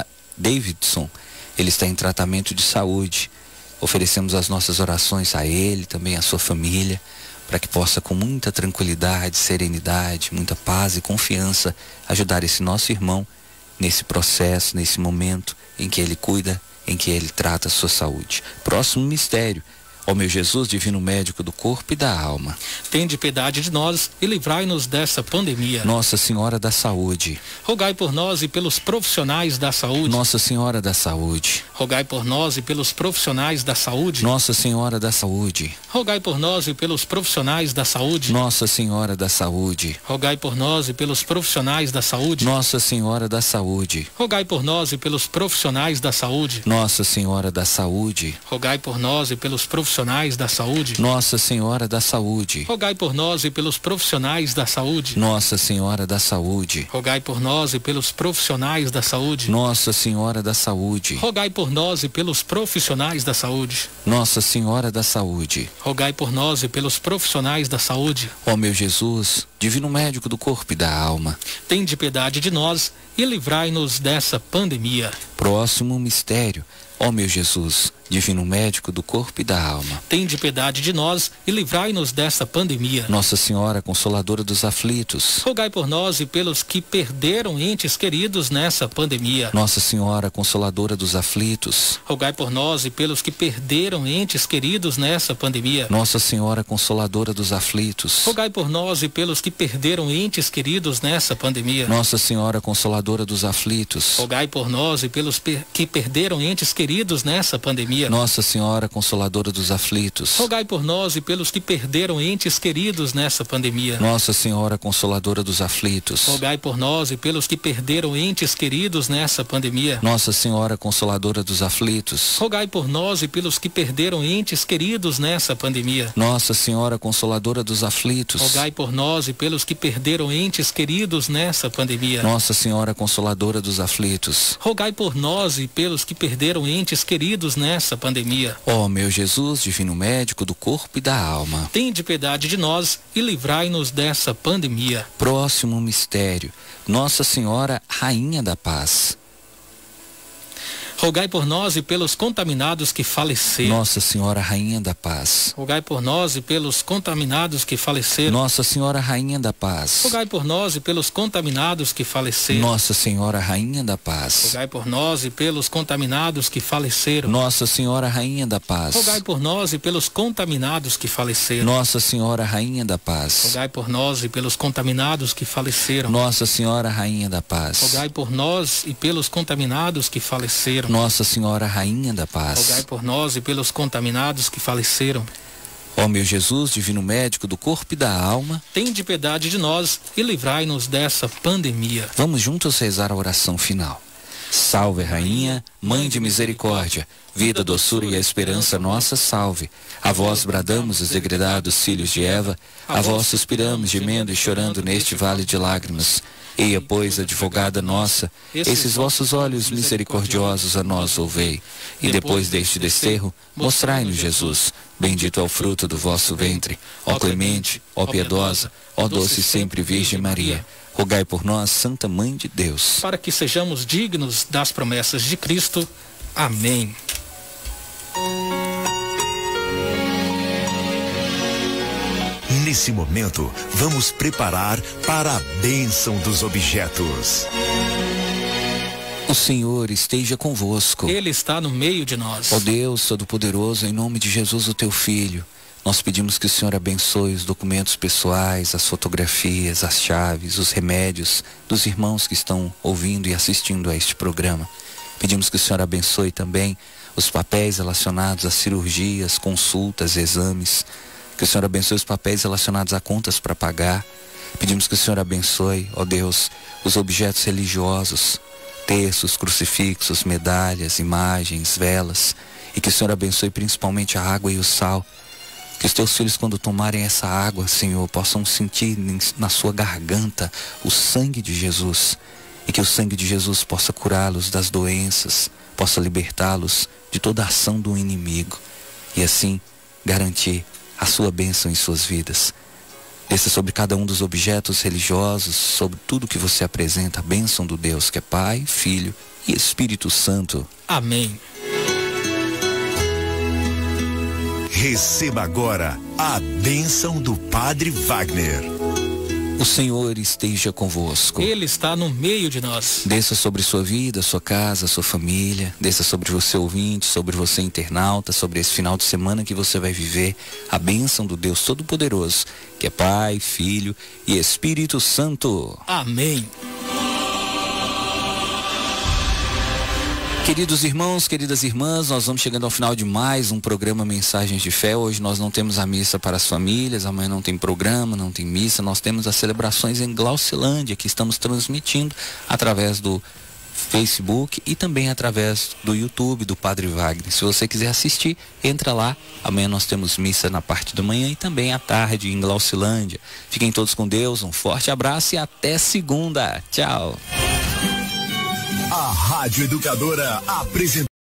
Davidson. Ele está em tratamento de saúde. Oferecemos as nossas orações a ele, também à sua família, para que possa com muita tranquilidade, serenidade, muita paz e confiança ajudar esse nosso irmão nesse processo, nesse momento em que ele cuida, em que ele trata a sua saúde. Próximo mistério. Ó meu Jesus, divino médico do corpo e da alma, tende piedade de nós e livrai-nos dessa pandemia. Nossa Senhora da Saúde, rogai por nós e pelos profissionais da saúde. Nossa Senhora da Saúde, rogai por nós e pelos profissionais da saúde. Nossa Senhora da Saúde, rogai por nós e pelos profissionais da saúde. Nossa Senhora da Saúde, rogai por nós e pelos profissionais da saúde. Nossa Senhora da Saúde, rogai por nós e pelos profissionais da saúde. Nossa Senhora da Saúde, rogai por nós e pelos profissionais profissionais da saúde. Nossa Senhora da Saúde. Rogai por nós e pelos profissionais da saúde. Nossa Senhora da Saúde. Rogai por nós e pelos profissionais da saúde. Nossa Senhora da Saúde. Rogai por nós e pelos profissionais da saúde. Nossa Senhora da Saúde. Rogai por nós e pelos profissionais da saúde. Ó meu Jesus, divino médico do corpo e da alma, tende piedade de nós e livrai-nos dessa pandemia. Próximo mistério. Ó meu Jesus, divino médico do corpo e da alma, tende piedade de nós e livrai-nos dessa pandemia. Nossa Senhora Consoladora dos aflitos, rogai por nós e pelos que perderam entes queridos nessa pandemia. Nossa Senhora Consoladora dos aflitos, rogai por nós e pelos que perderam entes queridos nessa pandemia. Nossa Senhora Consoladora dos aflitos, rogai por nós e pelos que perderam entes queridos nessa pandemia. Nossa Senhora Consoladora dos aflitos, rogai por nós e pelos que perderam entes queridos nessa pandemia. Nossa Senhora Consoladora dos aflitos, rogai por nós e pelos que perderam entes queridos nessa pandemia. Nossa Senhora Consoladora dos aflitos, rogai por nós e pelos que perderam entes queridos nessa pandemia. Nossa Senhora Consoladora dos aflitos, rogai por nós e pelos que perderam entes queridos nessa pandemia. Nossa Senhora Consoladora dos aflitos, rogai por nós e pelos que perderam entes queridos nessa pandemia. Nossa Senhora Consoladora dos aflitos, rogai por nós e pelos que perderam entes queridos nessa pandemia. Ó meu Jesus, divino médico do corpo e da alma, tende piedade de nós e livrai-nos dessa pandemia. Próximo mistério. Nossa Senhora Rainha da Paz, rogai por nós e pelos contaminados que faleceram. Nossa Senhora Rainha da Paz, rogai por nós e pelos contaminados que faleceram. Nossa Senhora Rainha da Paz, rogai por nós e pelos contaminados que faleceram. Nossa Senhora Rainha da Paz, rogai por nós e pelos contaminados que faleceram. Nossa Senhora Rainha da Paz, rogai por nós e pelos contaminados que faleceram. Nossa Senhora Rainha da Paz, rogai por nós e pelos contaminados que faleceram. Nossa Senhora Rainha da Paz, rogai por nós e pelos contaminados que faleceram. Nossa Senhora Rainha da Paz, rogai por nós e pelos contaminados que faleceram. Ó meu Jesus, divino médico do corpo e da alma, tende piedade de nós e livrai-nos dessa pandemia. Vamos juntos rezar a oração final. Salve, Rainha, Mãe de misericórdia, vida, doçura e a esperança nossa, salve. A vós bradamos os degredados filhos de Eva, a vós suspiramos, gemendo e chorando neste vale de lágrimas. Eia, pois, advogada nossa, esses vossos olhos misericordiosos a nós ouvei. E depois deste desterro, mostrai-nos Jesus. Bendito é o fruto do vosso ventre. Ó clemente, ó piedosa, ó doce sempre Virgem Maria, rogai por nós, Santa Mãe de Deus, para que sejamos dignos das promessas de Cristo. Amém. Nesse momento, vamos preparar para a bênção dos objetos. O Senhor esteja convosco. Ele está no meio de nós. Ó Deus Todo-Poderoso, em nome de Jesus, o teu Filho, nós pedimos que o Senhor abençoe os documentos pessoais, as fotografias, as chaves, os remédios dos irmãos que estão ouvindo e assistindo a este programa. Pedimos que o Senhor abençoe também os papéis relacionados a cirurgias, consultas, exames. Que o Senhor abençoe os papéis relacionados a contas para pagar. Pedimos que o Senhor abençoe, ó Deus, os objetos religiosos, terços, crucifixos, medalhas, imagens, velas. E que o Senhor abençoe principalmente a água e o sal. Que os teus filhos, quando tomarem essa água, Senhor, possam sentir na sua garganta o sangue de Jesus. E que o sangue de Jesus possa curá-los das doenças, possa libertá-los de toda a ação do inimigo. E assim garantir a sua bênção em suas vidas. Desça sobre cada um dos objetos religiosos, sobre tudo que você apresenta, a bênção do Deus que é Pai, Filho e Espírito Santo. Amém. Receba agora a bênção do Padre Wagner. O Senhor esteja convosco. Ele está no meio de nós. Desça sobre sua vida, sua casa, sua família. Desça sobre você ouvinte, sobre você internauta, sobre esse final de semana que você vai viver. A bênção do Deus Todo-Poderoso, que é Pai, Filho e Espírito Santo. Amém. Queridos irmãos, queridas irmãs, nós vamos chegando ao final de mais um programa Mensagens de Fé. Hoje nós não temos a missa para as famílias, amanhã não tem programa, não tem missa. Nós temos as celebrações em Glaucilândia, que estamos transmitindo através do Facebook e também através do YouTube do Padre Wagner. Se você quiser assistir, entra lá. Amanhã nós temos missa na parte da manhã e também à tarde em Glaucilândia. Fiquem todos com Deus, um forte abraço e até segunda. Tchau. A Rádio Educadora apresenta